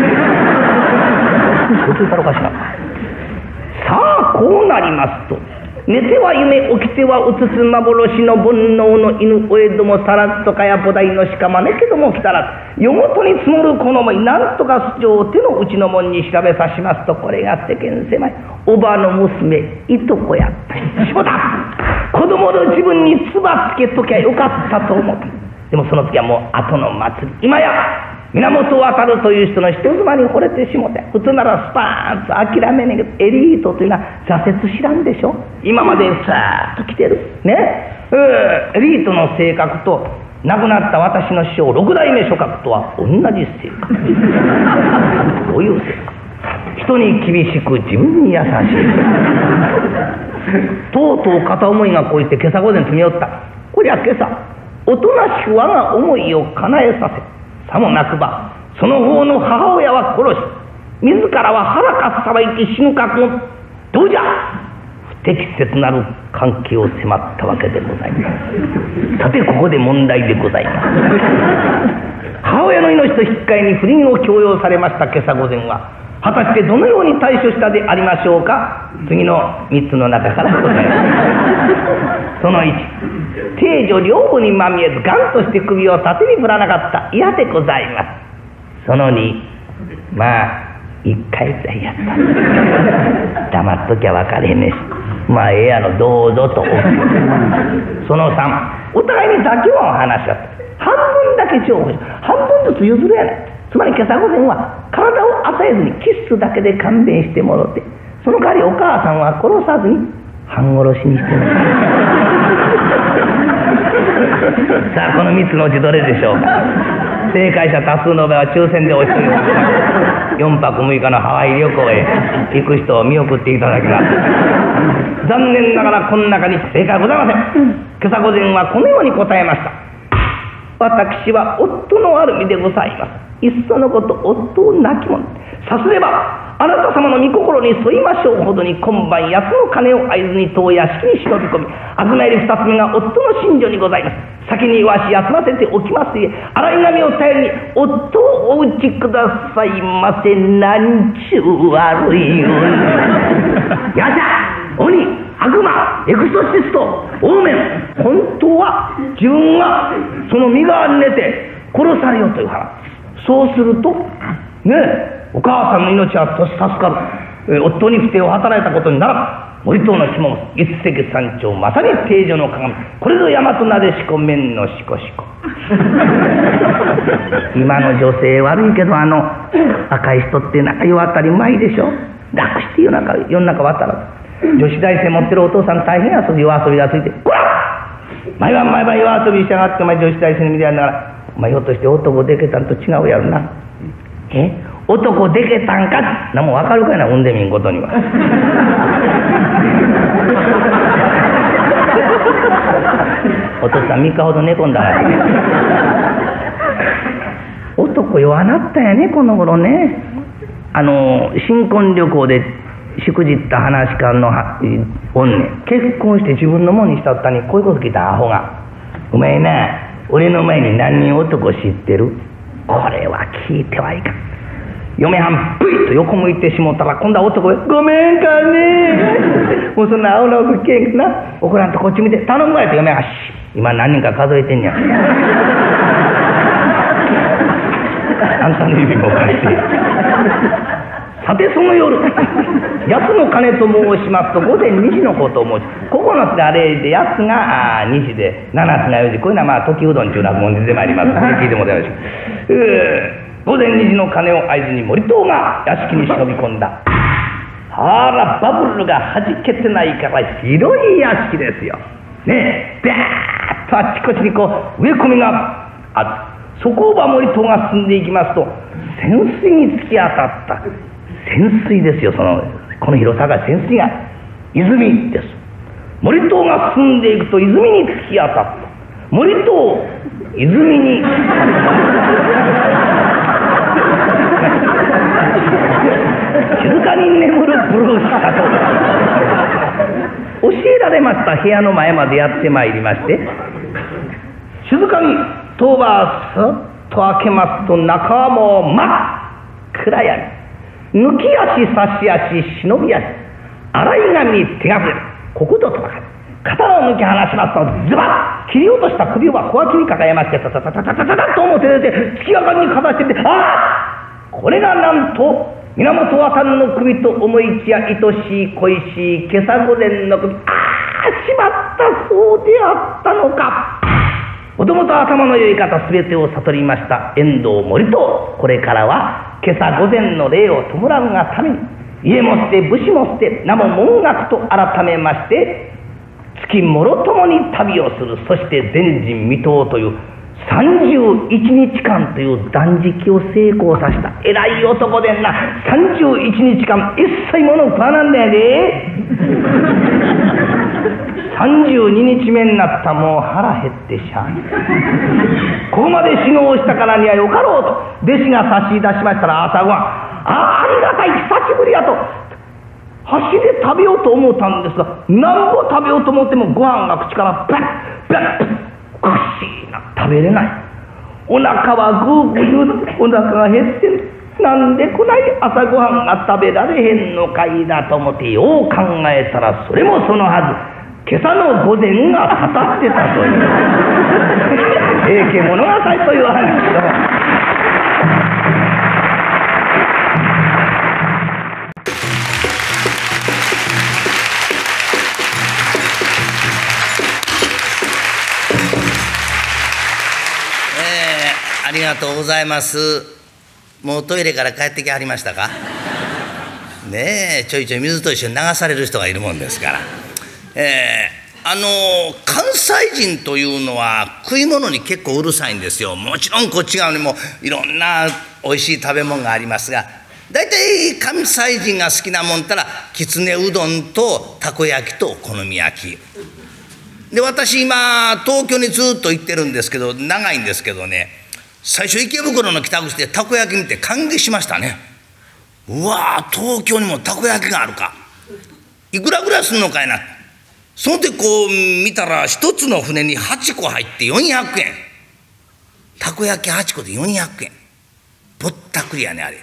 どうしたのかしら。さあこうなりますと、寝ては夢起きてはうつつ幻の煩悩の犬おえどもさらっとかやぼだいのしか招けども来たら夜ごとに積もるこの思い、なんとか素性を手の内の門に調べさしますと、これが世間狭いおばの娘いとこやったしもだ。子供の自分につばつけときゃよかったと思った。でもその時はもう後の祭り、今や源渡という人の人妻に惚れてしもて、普通ならスパーンと諦めねえけど、エリートというのは挫折知らんでしょ。今までさーっと来てるね、エリートの性格と亡くなった私の師匠六代目諸閣とは同じ性格どういう性格、人に厳しく自分に優しいとうとう片思いがこうして今朝御前積み寄った。こりゃ今朝おとなしく我が思いを叶えさせ、さもなくばその方の母親は殺し、自らは腹かっさばいて死ぬ覚悟、どうじゃ不適切なる関係を迫ったわけでございます。さてここで問題でございます。母親の命と引き換えに不倫を強要されました今朝御前は果たしてどのように対処したでありましょうか。次の3つの中から答えます。その1、定女両部にまみえずガンとして首を縦に振らなかった、嫌でございます。その2、まあ1回ぐらいやった黙っときゃ分かれへんねし、まあええやろどうぞとその3、お互いに妥協を話し合った。半分だけ譲歩し、半分ずつ譲るやない。つまり今朝御前は体を与えずにキスだけで勘弁してもろて、その代わりお母さんは殺さずに半殺しにしてもらう。さあこの3つのうちどれでしょうか。正解者多数の場合は抽選でお一人4泊6日のハワイ旅行へ行く人を見送っていただきます。残念ながらこの中に正解ございません。今朝午前はこのように答えました。私は夫のある身でございます。いっそのこと夫を亡き者、さすればあなた様の御心に添いましょうほどに今晩安の金を合図に当屋敷に忍び込み、東入り2つ目が夫の寝所にございます。先にわし休ませておきますゆえ、洗い髪を頼りに夫をお打ちくださいませ。なんちゅう悪いよやじゃ鬼、悪魔、エクソシスト、オーメン、本当は自分がその身代わりに寝て殺されようという話。そうするとねえ、お母さんの命は助かる、夫に不正を働いたことにならん。森藤の肝も一石三鳥、まさに定女の鏡、これぞ大和なでしこ面のしこしこ今の女性悪いけど、若い人ってなんか世当たりうまいでしょ。楽して世の中渡らず、女子大生持ってるお父さん大変夜遊びがついて、こら毎晩夜遊びしやがって、お前女子大生に見てやりながら、お前ひょっとして男でけたんと違うやろな。男でけたんかなんも分かるかいな、産んでみんことには。お父さん3日ほど寝込んだわ。男弱なったやねこの頃ね。新婚旅行でしくじった話家の本ね、結婚して自分のもんにしたったにこういうこと聞いたアホが、お前な、俺の前に何人男知ってる？これは聞いてはいかん。嫁はんブイッと横向いてしもったら、今度は男がごめんかねもうそんな青のくけんな、怒らんとこっち見て頼むわよって嫁は今何人か数えてんやあんたの指もおかしい。さてその夜安の金と申しますと午前2時のことを申し、9つが0時で安が2時で7つが4時、こういうのは時うどんちゅう落語に出てまいりますので聞いてもらいましょう。午前2時の鐘を合図に森藤が屋敷に忍び込んだ。あらバブルがはじけてないから広い屋敷ですよね。ビャーッとあっちこっちにこう植え込みがあって、そこを森藤が進んでいきますと潜水に突き当たった。潜水ですよ。この広さが潜水が泉です。森藤が進んでいくと泉に突き当たった。森藤泉に静かに眠るブルースかと教えられました。部屋の前までやってまいりまして、静かに戸はスッと開けますと、中はもう真っ暗闇、抜き足差し足忍び足、洗い髪に手が触れる、ここととか刀を抜き離しますとズバッ、切り落とした首は小脇に抱えまして、タタタタタタタタと表出て月明かりにかざしてて、これがなんと源渡の首と思いきや、愛しい恋しい今朝御前の首。しまった、そうであったのか。もともと頭の良い方全てを悟りました遠藤森藤。これからは今朝御前の礼を弔うがために、家も捨て武士も捨て名も文学と改めまして月もろともに旅をする。そして前人未到という31日間という断食を成功させた偉い男でんな。31日間一切もの食わなんだよね32日目になったもう腹減ってしゃあここまで修行したからにはよかろうと弟子が差し出しましたら、朝ごはんありがたい久しぶりやと箸で食べようと思ったんですが、何ぼ食べようと思ってもご飯が口からバッバッおかしいな、食べれない。お腹はグーグー言うとお腹が減ってる。なんでこない朝ごはんが食べられへんのかいなと思ってよう考えたら、それもそのはず。今朝の午前が語ってたという平家物語という話を。 ありがとうございます。 もうトイレから帰ってきはりましたか？ねえ、ちょいちょい水と一緒に流される人がいるもんですから。関西人というのは食い物に結構うるさいんですよ。もちろんこっち側にもいろんなおいしい食べ物がありますが、大体関西人が好きなもんったらきつねうどんとたこ焼きとお好み焼きで、私今東京にずっと行ってるんですけど、長いんですけどね、最初池袋の北口でたこ焼き見て感激しましたね。うわー、東京にもたこ焼きがあるか、いくらぐらいすんのかいな。その時こう見たら一つの船に8個入って400円。たこ焼き8個で400円。ぼったくりやねあれ。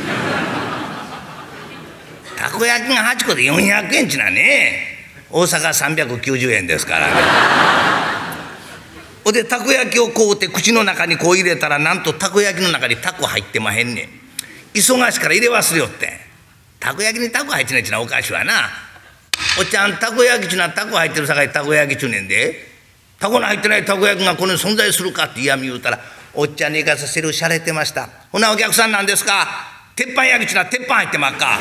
たこ焼きが8個で400円ちなね、大阪390円ですからね。ほんでたこ焼きをこうて口の中にこう入れたら、なんとたこ焼きの中にタコ入ってまへんねん。忙しから入れ忘れよって。たこ焼きにタコ入ってないっちゅうのはおかしいわな。おっちゃん、たこ焼きちゅうのはタコ入ってるさかいたこ焼きちゅうねんで。タコの入ってないたこ焼きがこの世に存在するかって嫌み言うたら、おっちゃんに行かさせるしゃれてました。ほなお客さんなんですか？鉄板焼きちゅうのは鉄板入ってまっか。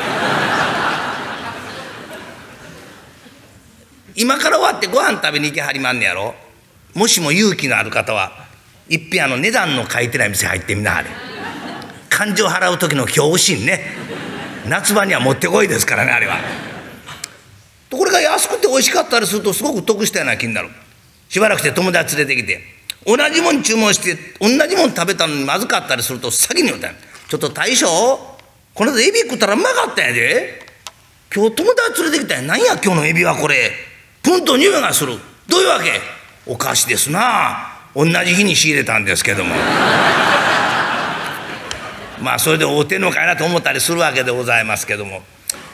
今から終わってご飯食べに行きはりまんねやろ。もしも勇気のある方はいっぺん値段の書いてない店入ってみなはれ。勘定払う時の恐怖心ね、夏場にはもってこいですからねあれは。これが安くて美味しかったりするとすごく得したような気になる。しばらくして友達連れてきて同じもん注文して同じもん食べたのにまずかったりすると先に言うたん。ちょっと大将、この間エビ食ったらうまかったんやで。今日友達連れてきたんや。何や今日のエビはこれ、プンと匂いがする。どういうわけ？おかしですな。同じ日に仕入れたんですけども。まあそれで合うてんのかいなと思ったりするわけでございますけども、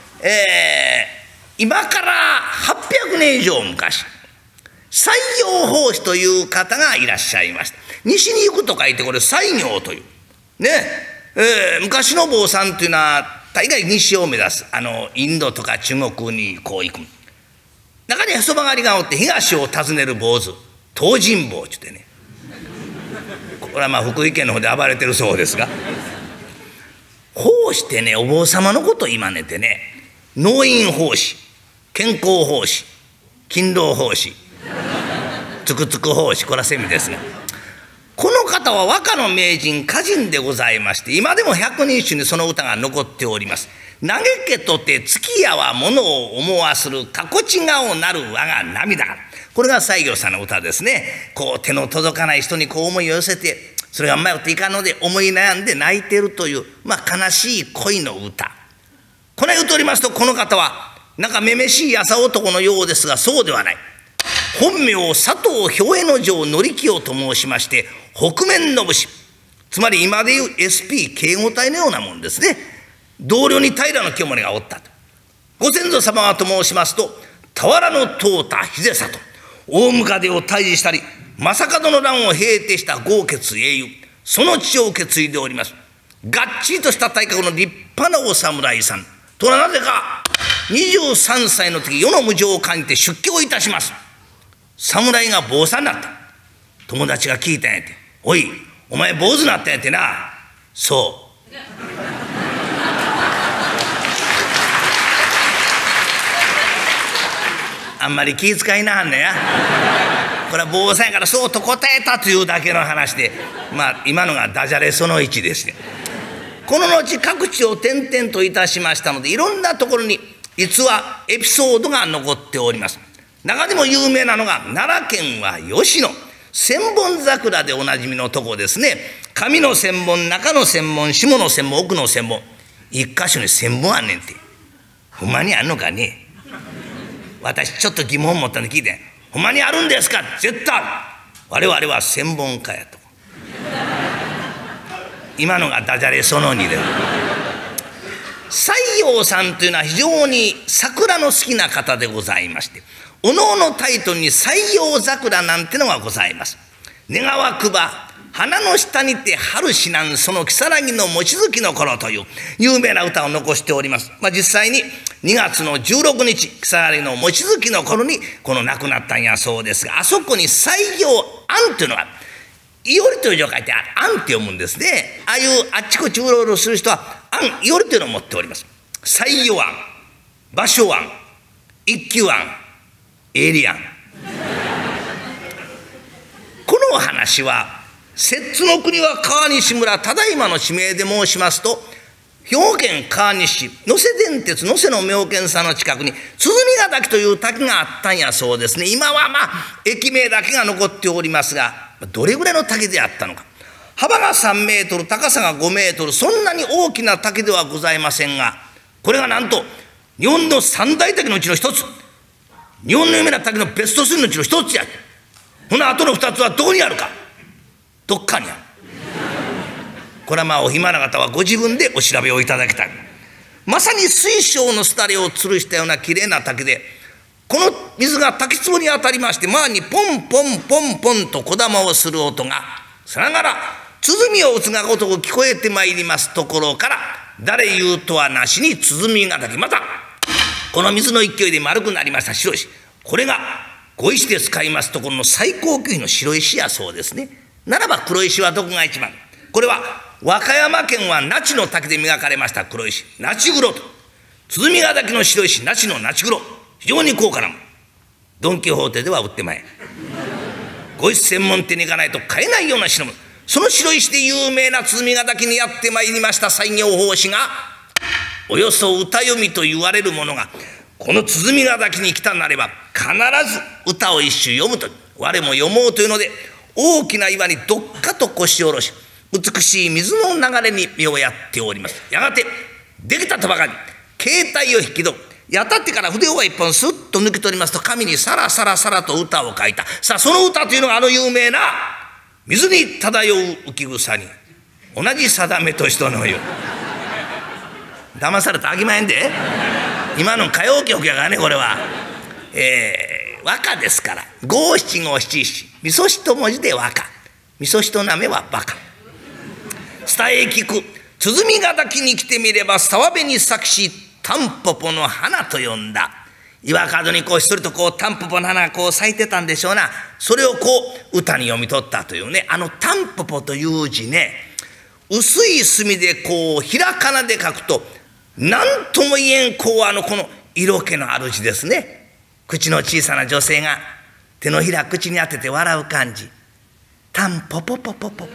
今から800年以上昔、西行法師という方がいらっしゃいました。西に行くと書いてこれ西行というね、昔の坊さんというのは大概西を目指す、インドとか中国にこう行く。中にへそ曲がりがおって東を訪ねる坊主、東尋坊って言ってね、これはまあ福井県の方で暴れてるそうですが、奉仕ってね、お坊様のことを今ねてね、農院奉仕、健康奉仕、勤労奉仕、つくつく奉仕、これはセミですね。この方は和歌の名人歌人でございまして、今でも百人一首にその歌が残っております。嘆けとて月夜はものを思わするかこち顔なる我が涙。これが西行さんの歌ですね。こう手の届かない人にこう思いを寄せて、それが迷っていかんので思い悩んで泣いているという、まあ悲しい恋の歌。これ言うとおりますと、この方はなんかめめしい朝男のようですが、そうではない。本名佐藤兵衛之丞則清と申しまして、北面の武士、つまり今でいう SP 警護隊のようなもんですね。同僚に平清盛がおったと。ご先祖様はと申しますと、俵の通った秀里、大婿を退治したり正門の乱を平定した豪傑英雄、その血を受け継いでおります。がっちりとした体格の立派なお侍さんとはなぜか23歳の時世の無常を感じて出家をいたします。侍が坊さんになった。友達が聞いたんやて、おいお前坊主になったんやてな。そうあんまり気遣いなはんねや。これは坊さんやからそうと答えたというだけの話で、まあ今のがダジャレその1ですね。この後各地を転々といたしましたので、いろんなところに実はエピソードが残っております。中でも有名なのが奈良県は吉野千本桜でおなじみのとこですね。上の千本、中の千本、下の千本、奥の千本、一箇所に千本あんねんて。ほんまにあんのかね。私ちょっと疑問持ったんで聞いて、ほんまにあるんですか。絶対我々は千本家やと。今のがダジャレその2で、西行さんというのは非常に桜の好きな方でございまして、おのおのタイトルに西行桜なんてのがございます。願わくば花の下にて春しなんその如月の望月の頃という有名な歌を残しております。実際に2月の16日如月の望月の頃にこの亡くなったんやそうですが、あそこに西行庵というのがいおりという字を書いて庵って読むんですね。ああいうあっちこっちうろうろする人は庵いおりというのを持っております。西予庵、芭蕉庵、一休庵、エイリアン。このお話は摂津の国は川西村、ただいまの地名で申しますと兵庫県川西市能勢電鉄能勢の妙見さんの近くに鼓ヶ滝という滝があったんやそうですね。今は駅名だけが残っておりますが、どれぐらいの滝であったのか。幅が3メートル、高さが5メートル、そんなに大きな滝ではございませんが、これがなんと日本の三大滝のうちの一つ、日本の有名な滝のベスト3のうちの一つや。ほな後の2つはどこにあるか。どっかにある。これはお暇な方はご自分でお調べをいただきたい。まさに水晶のすだれを吊るしたようなきれいな滝で、この水が滝壺に当たりまして周りにポンポンポンポンと小玉をする音がさながら鼓を打つがごとく聞こえてまいりますところから、誰言うとはなしに鼓ヶ滝、またこの水の勢いで丸くなりました白石、これがご石で使いますところの最高級品の白石やそうですね。ならば黒石はどこが一番。これは和歌山県は那智の滝で磨かれました黒石、那智黒と鼓ヶ滝の白石、那智の那智黒、非常に高価なもの。ドン・キホーテでは売ってまい。ご石専門店に行かないと買えないような代物。その白石で有名な鼓ヶ滝にやってまいりました西行法師が、およそ歌読みと言われるものがこの鼓ヶ滝に来たなれば必ず歌を一首読むと、我も読もうというので大きな岩にどっかと腰を下ろし、美しい水の流れに身をやっております。やがてできたとばかり携帯を引き戸、やたってから筆を一本スッと抜き取りますと紙にさらさらさらと歌を書いた。さあその歌というのが有名な水に漂う浮草に同じ定めと人のよう。騙されたらあきまへんで。今の歌謡曲やからねこれは。和歌ですから五七五七七、みそしと文字で和歌、みそしとなめはバカ。伝え聞く鼓ヶ滝に来てみれば沢辺に咲きしタンポポの花と呼んだ。岩角にひっそりとタンポポの花が咲いてたんでしょうな。それを歌に読み取ったというね。タンポポという字ね、薄い墨でひらかなで書くと何とも言えんこの色気のある字ですね。口の小さな女性が手のひら口に当てて笑う感じ。タンポポポポポポ。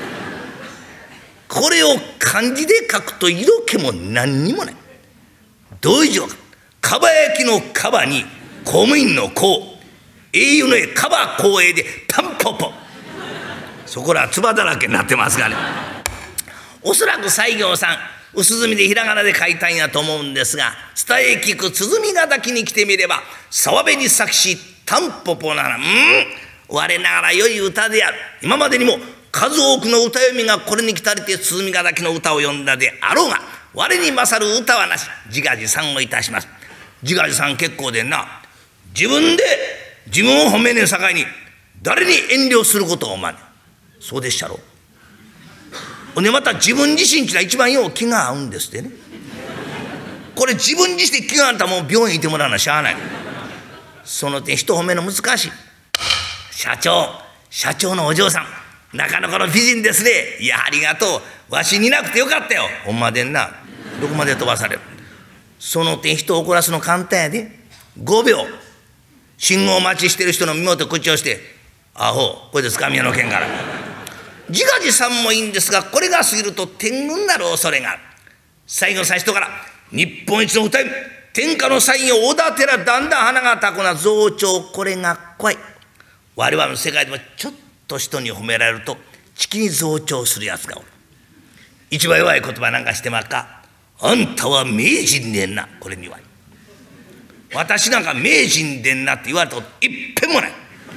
これを漢字で書くと色気も何にもない。どういう字か。かば焼きのかばに公務員の公、英雄の絵、かば光栄でタンポポ。そこらつばだらけになってますがね。おそらく西行さん薄墨でひらがなで書いたんやと思うんですが、伝え聞く鼓ヶ滝に来てみれば沢辺に咲きしタンポポなら我ながら良い歌である。今までにも数多くの歌読みがこれに来たりて鼓ヶ滝の歌を読んだであろうが、我に勝る歌はなし。自画自賛をいたします。自画自賛結構でんな。自分で自分を褒めねえさかいに誰に遠慮することをおまね。そうでっしゃろ。ほんでまた自分自身っていうのは一番よう気が合うんですってね。これ自分自身で気が合ったらもう病院いてもらうのはしゃあない。その点人褒めの難しい。社長のお嬢さん、なかなかの美人ですね。いやありがとう、わしになくてよかったよ。ほんまでんな。どこまで飛ばされる。その点人を怒らすの簡単やで。5秒信号待ちしてる人の身元口をしてアホ、これでつかみ屋の件から。自画自賛もいいんですが、これが過ぎると天狗になる恐れがある。最後の最初から日本一の歌い天下のサインをおだてらだんだん花がたこな増長、これが怖い。我々の世界でもちょっと人に褒められるとチキに増長するやつがおる。一番弱い言葉なんかしてまっか。あんたは名人でんな。これには私なんか名人でんなって言われたこといっぺんもない。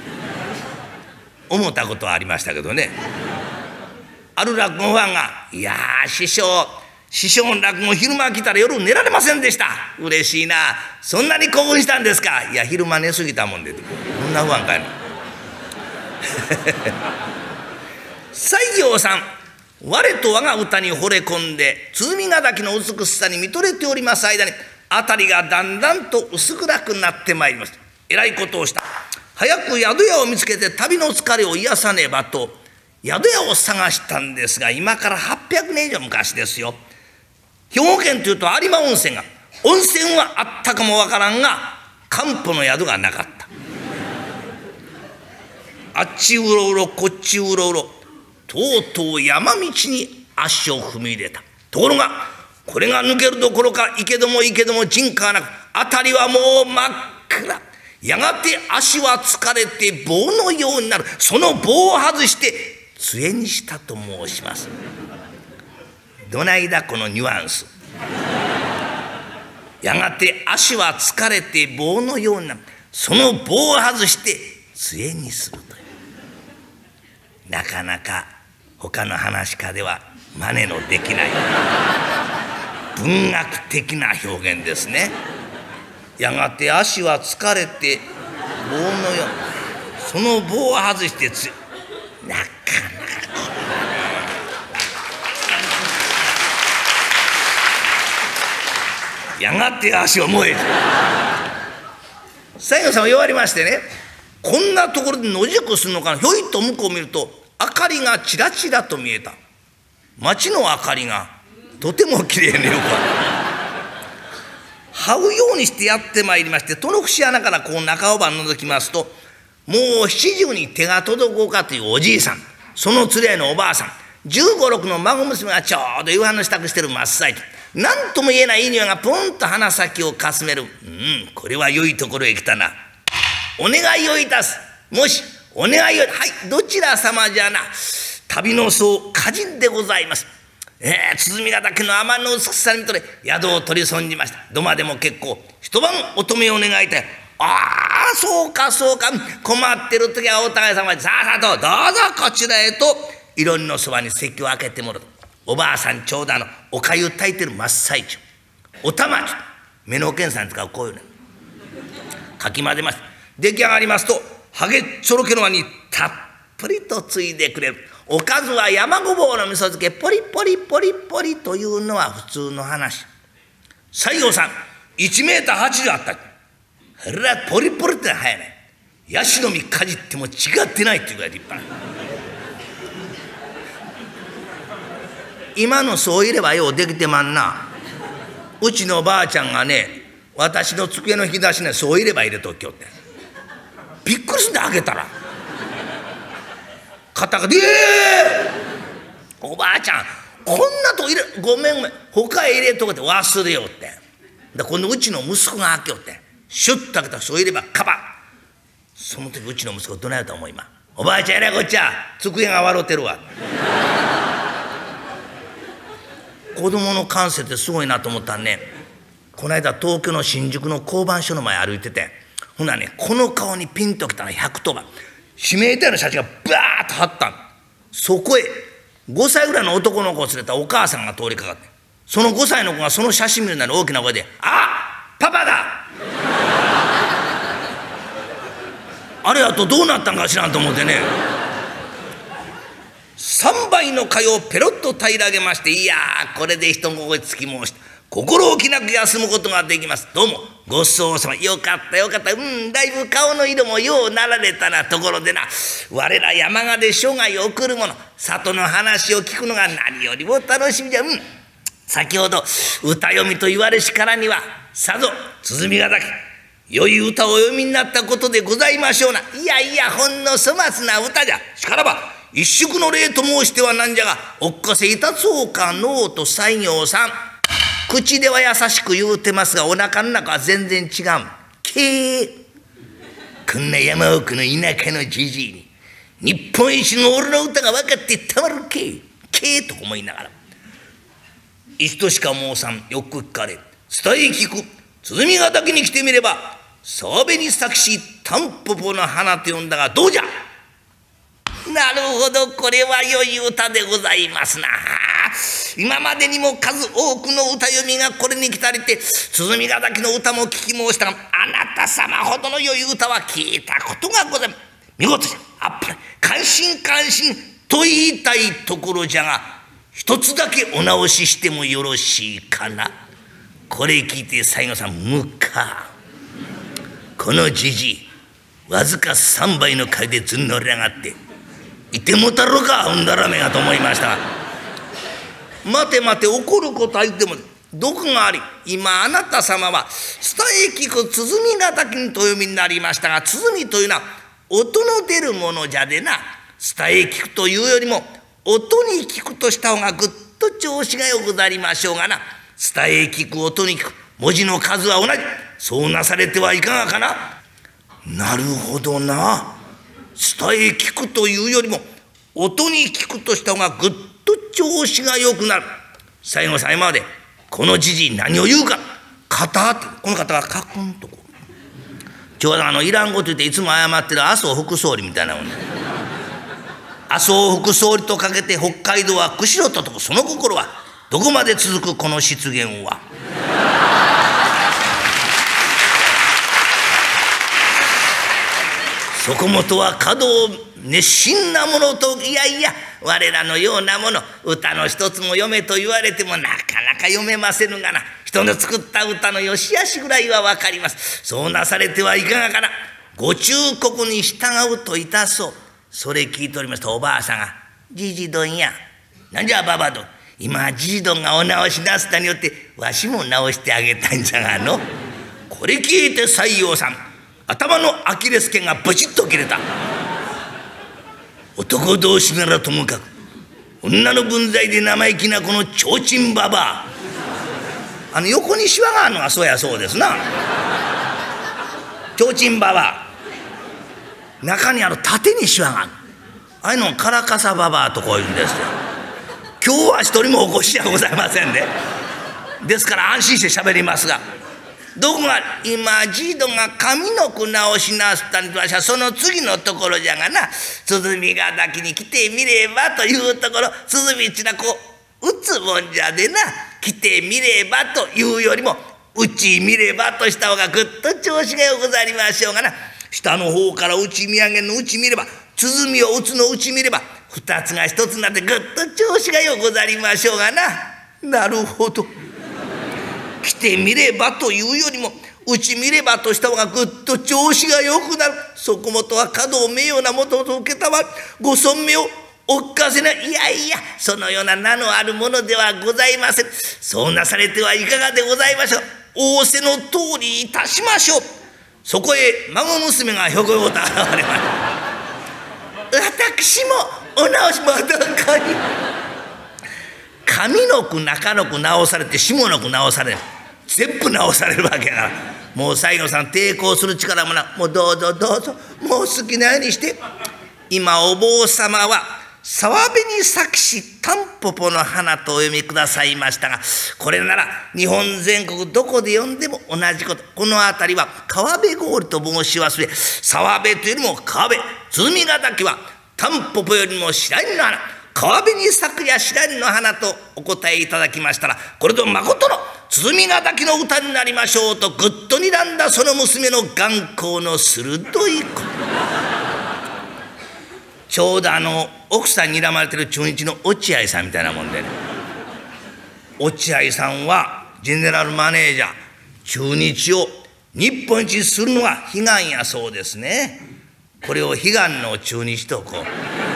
思ったことはありましたけどね。ある落語ファンが「いや師匠の落語昼間来たら夜寝られませんでした。嬉しいな。そんなに興奮したんですか。いや昼間寝すぎたもんで」こんなファンかいな。西行さん、我と我が歌に惚れ込んで鼓ヶ滝の美しさに見とれております間に、辺りがだんだんと薄暗くなってまいります。えらいことをした。早く宿屋を見つけて旅の疲れを癒さねばと、 宿屋を探したんですが、今から800年以上昔ですよ。兵庫県というと有馬温泉が、温泉はあったかもわからんが漢方の宿がなかった。あっちうろうろこっちうろうろ、とうとう山道に足を踏み入れた。ところがこれが抜けるどころか、行けども行けども人家はなく、辺りはもう真っ暗。やがて足は疲れて棒のようになる。その棒を外して杖にしたと申します。どないだこのニュアンス。やがて足は疲れて棒のようになる。その棒を外して杖にするという、なかなか他の噺家では真似のできない文学的な表現ですね。やがて足は疲れて棒のよう、その棒を外してなかなかやがて足を燃える。西郷さんは弱りましてね、こんなところで野宿するのかな。ひょいと向こうを見ると明かりがちらちらと見えた。町の明かりがとてもきれいによく這うようにしてやってまいりまして、戸の節穴からこう中尾番覗きますと、もう70に手が届こうかというおじいさん、その連れのおばあさん、15、6の孫娘がちょうど夕飯の支度してる真っ最中。何とも言えないいい匂いがポンと鼻先をかすめる。これは良いところへ来たな。お願いをいたす。もしお願いを、はい、どちら様じゃな。旅の僧歌人でございます。鼓ヶ岳の天の美しさにとれ宿を取り損じました。土間でも結構、一晩お泊めを願いたい。ああ、そうかそうか、困ってる時はお互い様で、さあさあとどうぞこちらへと、いろりのそばに席を開けてもらう。おばあさんちょうどおかゆ炊いてる真っ最中。おたまき、目の検査に使うこういうのかき混ぜます。出来上がりますと、ハゲちょろけの輪にたっぷりとついでくれる。おかずは山ごぼうの味噌漬け、ポリポリポリポリというのは普通の話。西郷さん1メーター80あった。あらポリポリって早いね。ヤシの実かじっても違ってないっていうぐらい立派な。今のそういればようできてまんな。うちのばあちゃんがね、私の机の引き出しね、そういれば入れときよって。びっくりすんで開けたら肩がおばあちゃんこんなと入れ、ごめんごめん、他へ入れとけって忘れよって。で今度うちの息子が開けよって、シュッと開けたらそういればカバッ。その時うちの息子どないやと思う今。おばあちゃんやらこっちゃ机が笑うてるわ。子供の感性ってすごいなと思ったんね。この間東京の新宿の交番所の前歩いてて、ほなね、この顔にピンときたら110番指名手配の写真がバーッと貼ったん。そこへ5歳ぐらいの男の子を連れたお母さんが通りかかって、その5歳の子がその写真見るなり大きな声で「あパパだ!」あれやとどうなったんか知らんと思ってね、3杯の粥をペロッと平らげまして、いやーこれで人心つき申した。心置きなく休むことができます。どうもごちそうさま。よかったよかった。だいぶ顔の色もようなられたな。ところでな、我ら山鹿で生涯を送る者、里の話を聞くのが何よりも楽しみじゃ。先ほど歌読みと言われしからには、さぞ鼓ヶ岳良い歌をお読みになったことでございましょうな。いやいや、ほんの粗末な歌じゃ。しからば一宿の礼と申してはなんじゃが、おっかせいたそうかのうと西行さん。口では優しく言うてますが、お腹の中は全然違う。こんな山奥の田舎のじじいに日本一の俺の歌が分かってたまるけと思いながら、一度しか申さんよく聞かれ、伝え聞く鼓ヶ岳に来てみれば沢辺に咲きしタンポポの花と呼んだがどうじゃ。なるほど、これは良い歌でございますな。今までにも数多くの歌読みがこれに来たりて、鼓ヶ岳の歌も聞き申したが、あなた様ほどの良い歌は聞いたことがございます。見事じゃ、あっぱれ感心感心と言いたいところじゃが、一つだけお直ししてもよろしいかな。これ聞いて西郷さんむか。このじじいわずか3杯の粥でずん乗り上がっていてもたろかうんだらめがと思いましたが、待て待て、怒ることは言っても毒があり、今あなた様は伝え聞く鼓がたきにとお読みになりましたが、鼓というのは音の出るものじゃでな、伝え聞くというよりも音に聞くとした方がぐっと調子がよくござりましょうがな。伝え聞く、音に聞く、文字の数は同じ、そうなされてはいかがかな。なるほどな。伝え聞くというよりも音に聞くとした方がぐっと調子がよくなる。最後までこのじじい何を言うか、肩って、この方がカクンとこう、ちょうどいらんこと言っていつも謝ってる麻生副総理みたいなもんで、麻生副総理とかけて北海道は釧路とと、その心はどこまで続くこの失言は。そこもとは華道熱心なものと、いやいや我らのようなもの、歌の一つも読めと言われてもなかなか読めませぬがな、人の作った歌の良し悪しぐらいは分かります。そうなされてはいかがかな。ご忠告に従うといたそう。それ聞いておりますと、おばあさんが「じじどんや、なんじゃばばどん、今じじどんがお直しなすったによってわしも直してあげたんじゃがの」。これ聞いて西洋さん、頭のアキレス腱がブチッと切れた。男同士ならともかく、女の分際で生意気なこのちょうちんばばあ、横にシワがあるのがそうやそうですな。ちょうちんばば、中に縦にシワがある、ああいうのをカラカサばばとこういうんですよ。今日は一人もお越しじゃございませんで、ですから安心してしゃべりますが、どこが今じいどが上の句直しなすったんで、わしはその次のところじゃがな、鼓が抱きに来てみればというところ、鼓っちらこう打つもんじゃでな、来てみればというよりも打ち見ればとした方がぐっと調子がよござりましょうがな。下の方から打ち見上げの打ち見れば、鼓を打つの打ち見れば、二つが一つになってぐっと調子がよござりましょうがな。なるほど。来てみればというよりも打ち見ればとした方がぐっと調子がよくなる。そこもとは華道名誉なもとを受けたまるご尊名をおっかせない。いやいや、そのような名のあるものではございません。そうなされてはいかがでございましょう。仰せの通りいたしましょう。そこへ孫娘がひょこひょこと現れました。私もお直しもどこに。上の句中の句直されて下の句直される、全部直されるわけやから、もう西郷さん抵抗する力もな、もうどうぞどうぞ、もう好きなようにして。今お坊様は沢辺に咲きしたんぽぽの花とお読みくださいましたが、これなら日本全国どこで読んでも同じこと。この辺りは川辺氷と申し忘れ、沢辺というよりも川辺、鼓ヶ岳はたんぽぽよりも白荷の花、川辺に咲くや白荷の花とお答えいただきましたら、これとまことの鼓ヶ岳の歌になりましょうと、ぐっと睨んだその娘の眼光の鋭い子。ちょうど奥さんに睨まれてる中日の落合さんみたいなもんでね、落合さんはジェネラルマネージャー、中日を日本一するのが悲願やそうですね。これを悲願の中日とこう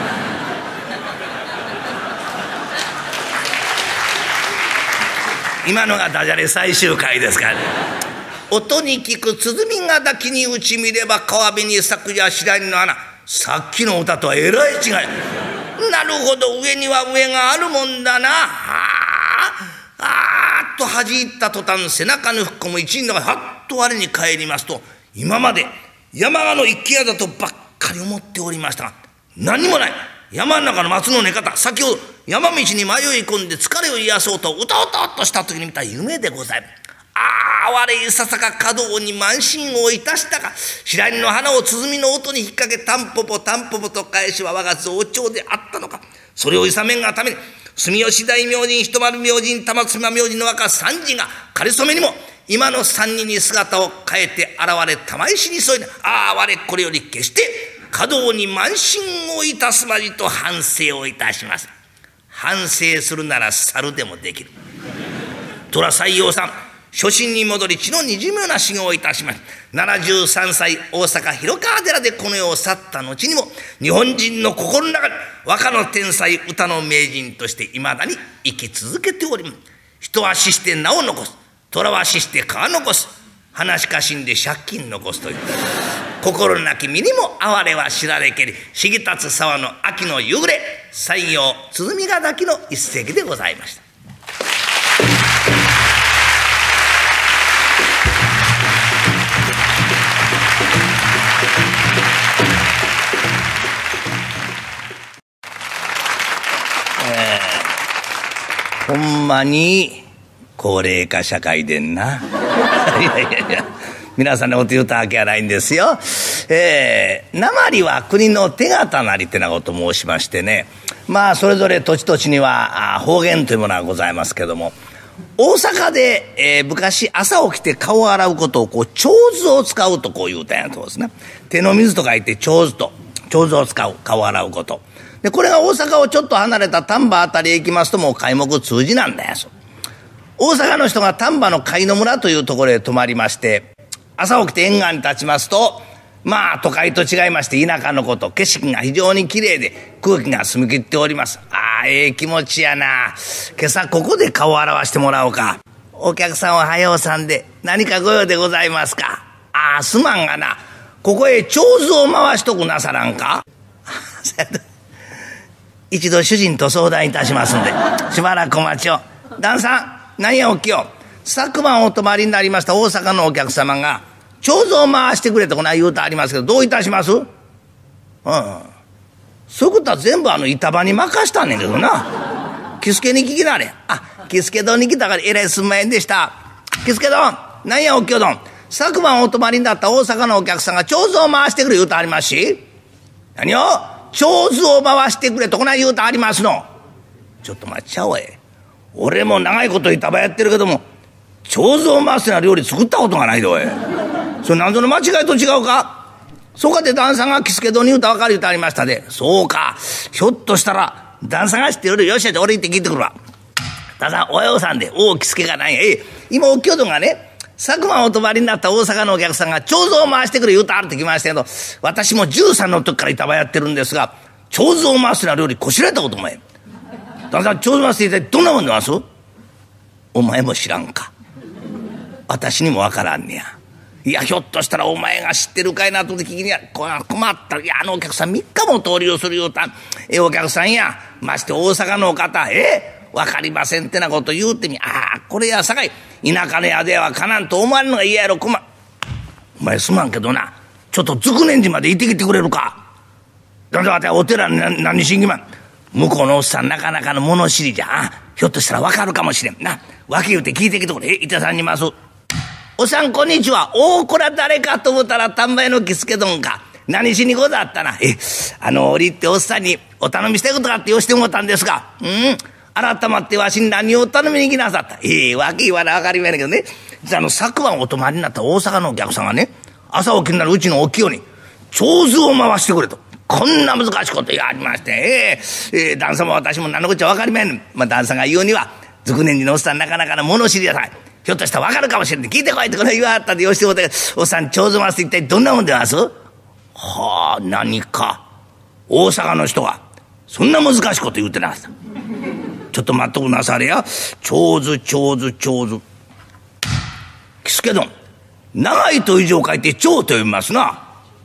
今のがダジャレ最終回ですからね。音に聞く鼓が抱きに打ち見れば川辺に咲くや白荷の花。さっきの歌とはえらい違い。なるほど、上には上があるもんだな。っと弾いた途端、背中のふっこも一員の中はっと我に返りますと、今まで山鹿の一軒家だとばっかり思っておりましたが、何にもない。山の中の松の寝方、先ほど山道に迷い込んで疲れを癒そうとうとうとっとした時に見た夢でございます。我いささか華道に慢心をいたしたか。白荷の花を鼓の音に引っ掛け、たんぽぽたんぽぽと返しは我が増長であったのか。それをいさめんがために住吉大明神、一丸明神、玉妻明神の若三次が仮初めにも今の三人に姿を変えて現れ、玉石に添い、我これより決して華道に慢心をいたすまじと反省をいたします。反省するなら猿でもできる。虎西洋さん、 初心に戻り血のにじむような修行をいたしました。73歳大阪広川寺でこの世を去った後にも日本人の心の中に和歌の天才歌の名人としていまだに生き続けております。人は死して名を残す、虎は死して皮残す、話か死んで借金残すという心なき身にも哀れは知られけり、しぎ立つ沢の秋の夕暮れ、西行鼓ヶ滝の一席でございました。ほんまに高齢化社会でんな。いや皆さんのこと言うたわけはないんですよ。訛りは国の手形なりってなことを申しましてね、まあそれぞれ土地土地には方言というものがございますけども、大阪で、昔朝起きて顔を洗うことをこう手水を使うとこう言うたんやとですね。手の水と書いて手水と、手水を使う、顔を洗うこと。でこれが大阪をちょっと離れた丹波あたりへ行きますともう皆目通じなんだよ。大阪の人が丹波の貝野村というところへ泊まりまして、朝起きて沿岸に立ちますと、まあ都会と違いまして田舎のこと、景色が非常にきれいで空気が澄み切っております。ああ気持ちやな。今朝ここで顔を洗わしてもらおうか。お客さんは早うさんで何かご用でございますか。ああすまんがな、ここへ手水を回しとくなさらんか。一度主人と相談いたしますんでしばらくお待ちを。旦さん何やおっきよ、昨晩お泊まりになりました大阪のお客様が手水を回してくれとこない言うとありますけど、どういたします？そういうことは全部板場に任したんねんけどな。喜助に聞きなれ。喜助堂に来たからえらいすんまへんでした。喜助堂何やおっきよどん、昨晩お泊まりになった大阪のお客さんが手水を回してくれ言うとありますし。何よ、手水を回してくれとこない言うとありますの。ちょっと待っちゃおい。俺も長いこと板場やってるけども手水を回すような料理作ったことがないでおい。それ何ぞの間違いと違うか。そうかって旦さんが喜助堂に言うと分かる言うとありましたで。そうか、ひょっとしたら旦さんが知ってる。よしやで俺行って聞いてくるわ。旦さんおはようさんで、おお喜助がない。今おっきょどがね、昨晩お泊まりになった大阪のお客さんが手水を回してくれ言うとあるってきましたけど、私も13の時から板場やってるんですが手水を回すような料理こしらえたこともない。旦さん手水回すって一体どんなもんで回す？お前も知らんか。私にもわからんねや。いやひょっとしたらお前が知ってるかいなと思って聞きには困った。いやお客さん3日も通りをするようたお客さんや、まして大阪の方わかりませんってなこと言うてみ。これやさかい田舎の宿屋はかなんと思われるのが嫌やろ。お前すまんけどな、ちょっと筑年寺まで行ってきてくれるか。だってお寺に何しんぎまん。向こうのおっさんなかなかの物知りじゃ。ひょっとしたらわかるかもしれんな。訳言うて聞いてきてくれ。板さんにます。おさんこんにちは。これは誰かと思ったら丹波屋の喜助丼か。何しにござったな。折っておっさんにお頼みしたいことがあってよしてもらったんですが、改まってわしに何を頼みに来なさった。訳言わな分かりませんけどね、昨晩お泊まりになった大阪のお客さんがね、朝起きになるうちのお清に手水を回してくれとこんな難しいことやりまして、旦さんも私も何のこっちゃ分かりません。旦さんが言うには筑年寺のおっさんなかなかの物知りやさい。ひょっとしたら分かるかもしれんで聞いてこいってこれ言わはったでよしてもらって、おっさん手水回す一体どんなもんでます？何か大阪の人がそんな難しいこと言うてなかった。ちょっと待っとくなされや。手水。喜助丼長いと以上書いて長と読みますな。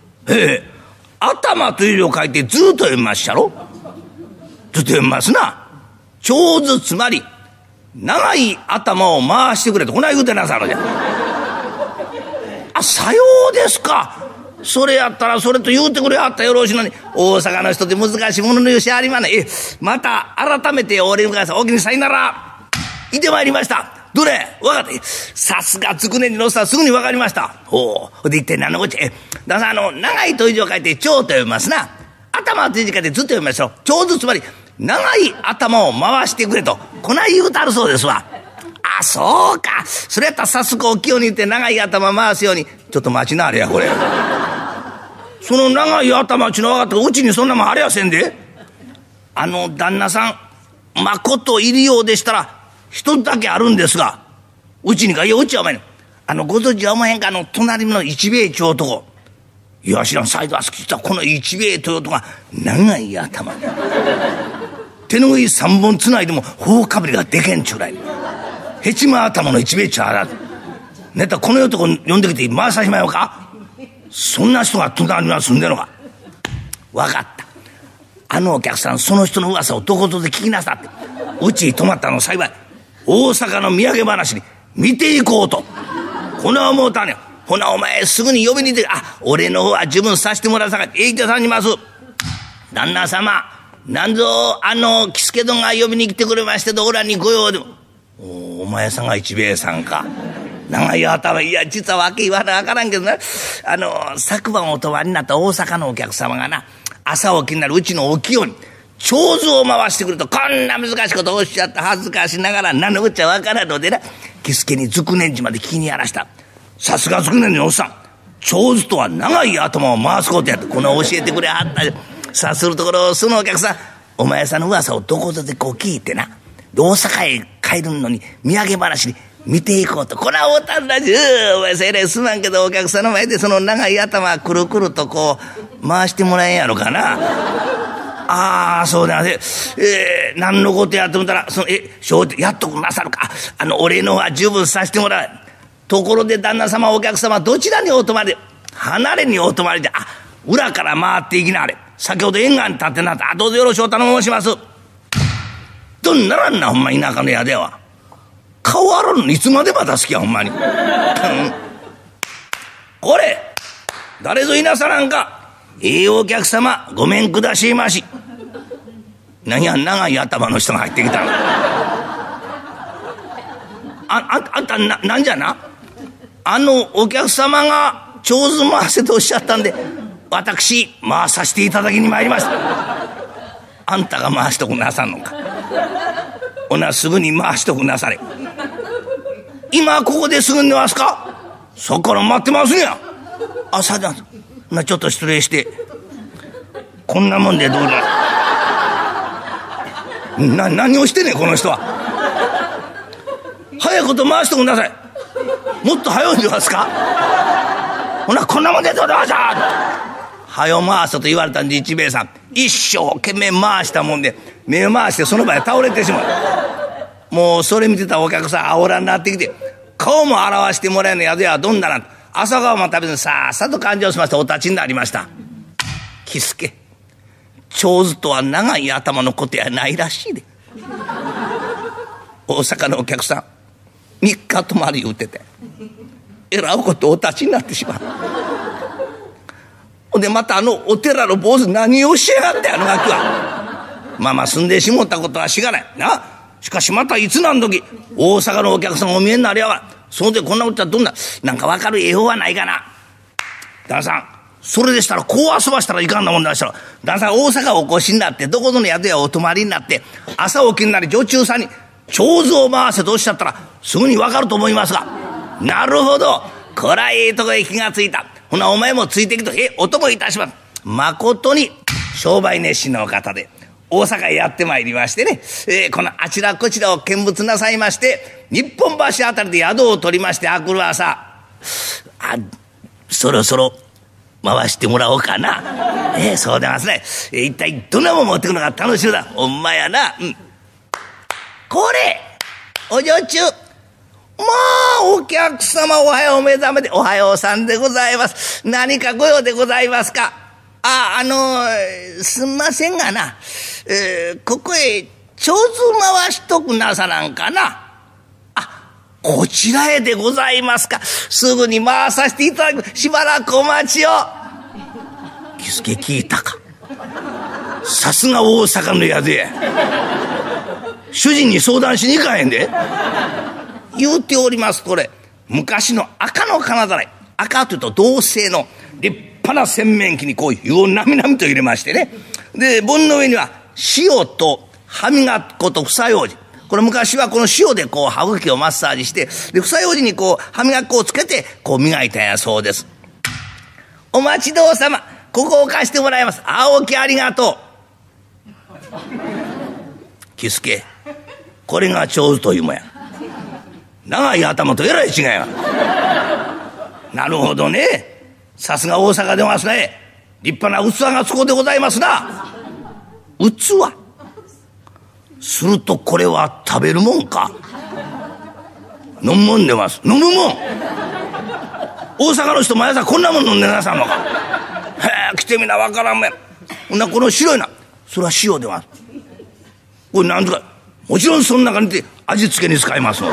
頭と以上書いてずと読みまっしゃろ。ずと読みますな。手水つまり長い頭を回してくれとこない言うてなさるじゃん。さようですか。それやったらそれと言うてくれはったらよろしいのに。大阪の人って難しいもののよしありまね。また改めてお礼ください。おおきにさいなら。いてまいりました。どれ分かった。さすが筑年寺のおっさんすぐに分かりました。で一体何のこっちゃ。ださん長いと以上書いて長と読みますな。頭と短いでずっと読みましょう。長ずつまり長い頭を回してくれとこない言うたるそうですわ。そうか。それやったら早速お清に言って長い頭回すように。ちょっと待ちなあれやこれ。その長い頭ちの分かったうちにそんなもんあれやせんで。旦那さんまこといるようでしたら一つだけあるんですが。 うちにか、いや、うちはお前ね、ご存知はおまへんか、隣の一兵衛ちょうとこ。いや、知らん、サイドは好きだ、この一兵衛というとが、長い頭。手の上三本つないでも、頬かぶりがでけんちゅうらい。へちま頭の一兵衛ちゃうら。ねた、この男呼んできて回さしまようか。そんな人が隣には住んでるのか。わかった。お客さん、その人の噂をどことで聞きなさって。うちに泊まったの幸い。大阪の土産話に見ていこうと。ほな思うたねん。ほなお前すぐに呼びに行って、俺の方は十分させてもらうさかい。えいてさんにます。旦那様、なんぞ喜助殿が呼びに来てくれましてと、おらにご用でも。お前さんが一兵衛さんか。長い頭、いや、実は訳言わなあからんけどな。昨晩お泊まりになった大阪のお客様がな、朝起きになるうちのお清に、長図を回してくると、こんな難しいことをおっしゃった恥ずかしながら、何のこっちゃわからんのでな、喜助に築年寺まで聞きにやらした。さすが築年寺のおっさん。長図とは長い頭を回すことやって、この教えてくれはった。さあするところ、そのお客さん、お前さんの噂をどこぞでこう聞いてな、大阪へ帰るのに土産話に見ていこうと。こらおたんだじゅう。お前さんえらいすまんけど、お客さんの前でその長い頭くるくるとこう回してもらえんやろかな。ああ、そうだね。何のことやってもたら、正直やっとくなさるか。お礼の方は十分させてもらう。ところで旦那様、お客様、どちらにお泊まりで？離れにお泊まりで、裏から回っていきなはれ。先ほど縁側に立ってなって、どうぞよろしゅうお頼み申します。どんならんな、ほんま田舎の屋では。顔洗うのいつまでまた好きや、ほんまに。これ、誰ぞいなさらんか。お客様、ごめんくだしまし。何や、長い頭の人が入ってきたの。あんた、なんじゃな。お客様が長図回せとおっしゃったんで、私、回させていただきに参りました。あんたが回しとくなさんのか。ほな、すぐに回しとくなされ。今、ここですぐに回すか。そっから待ってますんや。さだちょっと失礼して。こんなもんでどうだ。何をしてんねん、この人は。早いこと回してください。もっと早いんでますか。ほな、こんなもんでどうだ。早回すと言われたんで、一兵衛さん一生懸命回したもんで、目を回してその場で倒れてしまう。もうそれ見てたお客さん煽らになってきて、顔も表してもらえるのやではどんななんて、朝顔も食べずさっさと勘定しましてお立ちになりました。喜助、長図とは長い頭のことやないらしいで。大阪のお客さん3日泊まり言うてて、えらいことお立ちになってしまう。ほんでまたお寺の坊主何をしやがってガキは。まあ住んでしもったことはしがないな。しかしまたいつ何時大阪のお客さんお見えになりやがる。そうでこんなことはどんななんか分かる絵法はないかな。旦那さん、それでしたらこう遊ばしたらいかんなもんだしたら、旦那さん大阪お越しになってどこぞの宿屋お泊まりになって朝起きになり女中さんに長図を回せとおっしゃったらすぐに分かると思いますが。なるほど、こらええとこへ気がついた。ほなお前もついてきとお供いたします。まことに商売熱心なお方で大阪へやってまいりましてね、このあちらこちらを見物なさいまして日本橋あたりで宿を取りまして、あくる朝そろそろ回してもらおうかな。そうでますね。一体どんなもん持ってくるのが楽しみだ。ほんまやな。これお女中、まあお客様おはよう目覚めでおはようさんでございます。何かご用でございますか。すんませんがな、ここへ長図回しとくなさらんかな。こちらへでございますか。すぐに回させていただく。しばらくお待ちを。喜助聞いたか。さすが大阪の宿や。主人に相談しに行かへんで。言うております。これ昔の赤の金皿。赤というと銅製の立派な洗面器にこう湯をなみなみと入れましてね。で盆の上には塩と歯磨き粉と房楊枝。これ昔はこの塩でこう歯茎をマッサージして、で房楊枝にこう歯磨き粉をつけてこう磨いたんやそうです。お待ちどうさま、ここを貸してもらいます。おきありがとう。喜助、これが長図というもんや。 長い頭とえらい違いが。なるほどね。さすが大阪でますね。立派な器がつこうでございますな。器。するとこれは食べるもんか。飲むもんでます。飲むもん。大阪の人毎朝こんなもん飲んでなさんのか。へえ、来てみなわからんもん。ほんなこの白いな、それは塩でます。これなんとか、もちろんその中に味付けに使いますの。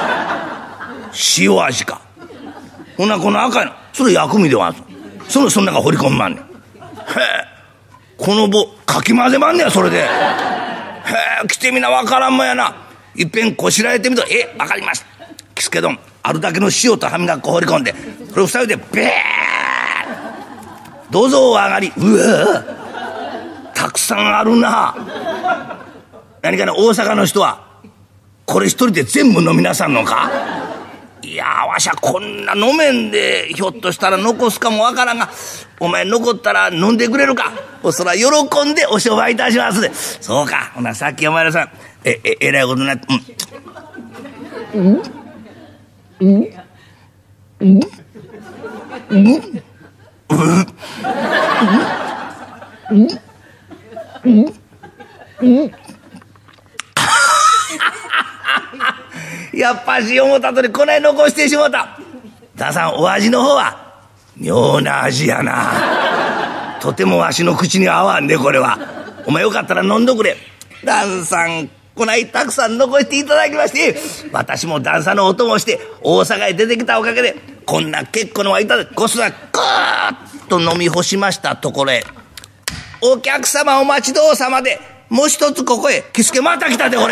塩味か。ほんなこの赤いの、それ薬味でます。その中掘り込むまんねん。へえ、この棒かき混ぜまんねや、それで。へえ、来てみなわからんもんやな。いっぺんこしらえてみと、わかりました。キスケ丼あるだけの塩と歯磨き粉放り込んで、それを二人でベーッ、どうぞお上がり。うわ、たくさんあるな。何かね、大阪の人はこれ一人で全部飲みなさんのか。いやわしゃこんな飲めんで、ひょっとしたら残すかもわからんが、お前残ったら飲んでくれるか。そら喜んでお商売いたしますで。そうか、ほなさっきお前らさんえらいことになって、やっぱし思ったとりこない残してしもた。旦さんお味の方は妙な味やな。とてもわしの口に合わんでこれは。お前よかったら飲んどくれ。旦さんこないたくさん残していただきまして、私も旦さんのお供をして大阪へ出てきたおかげでこんな結構のはいただき、こそらグーッと飲み干しましたところへ、お客様お待ちどうさまで、もう一つここへキスケまた来たでこれ。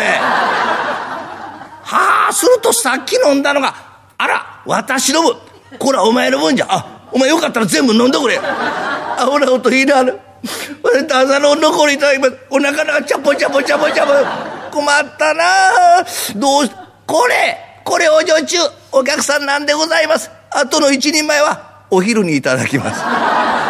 はあ、するとさっき飲んだのが、あら私の分、これはお前の分じゃ。あ、お前よかったら全部飲んでくれ。あ、ほらおといいな。俺旦さんの残りいただきます。お腹がチャポチャポチャポチャポ。困ったな。どうこれお女中お客さんなんでございます。あとの一人前はお昼にいただきます。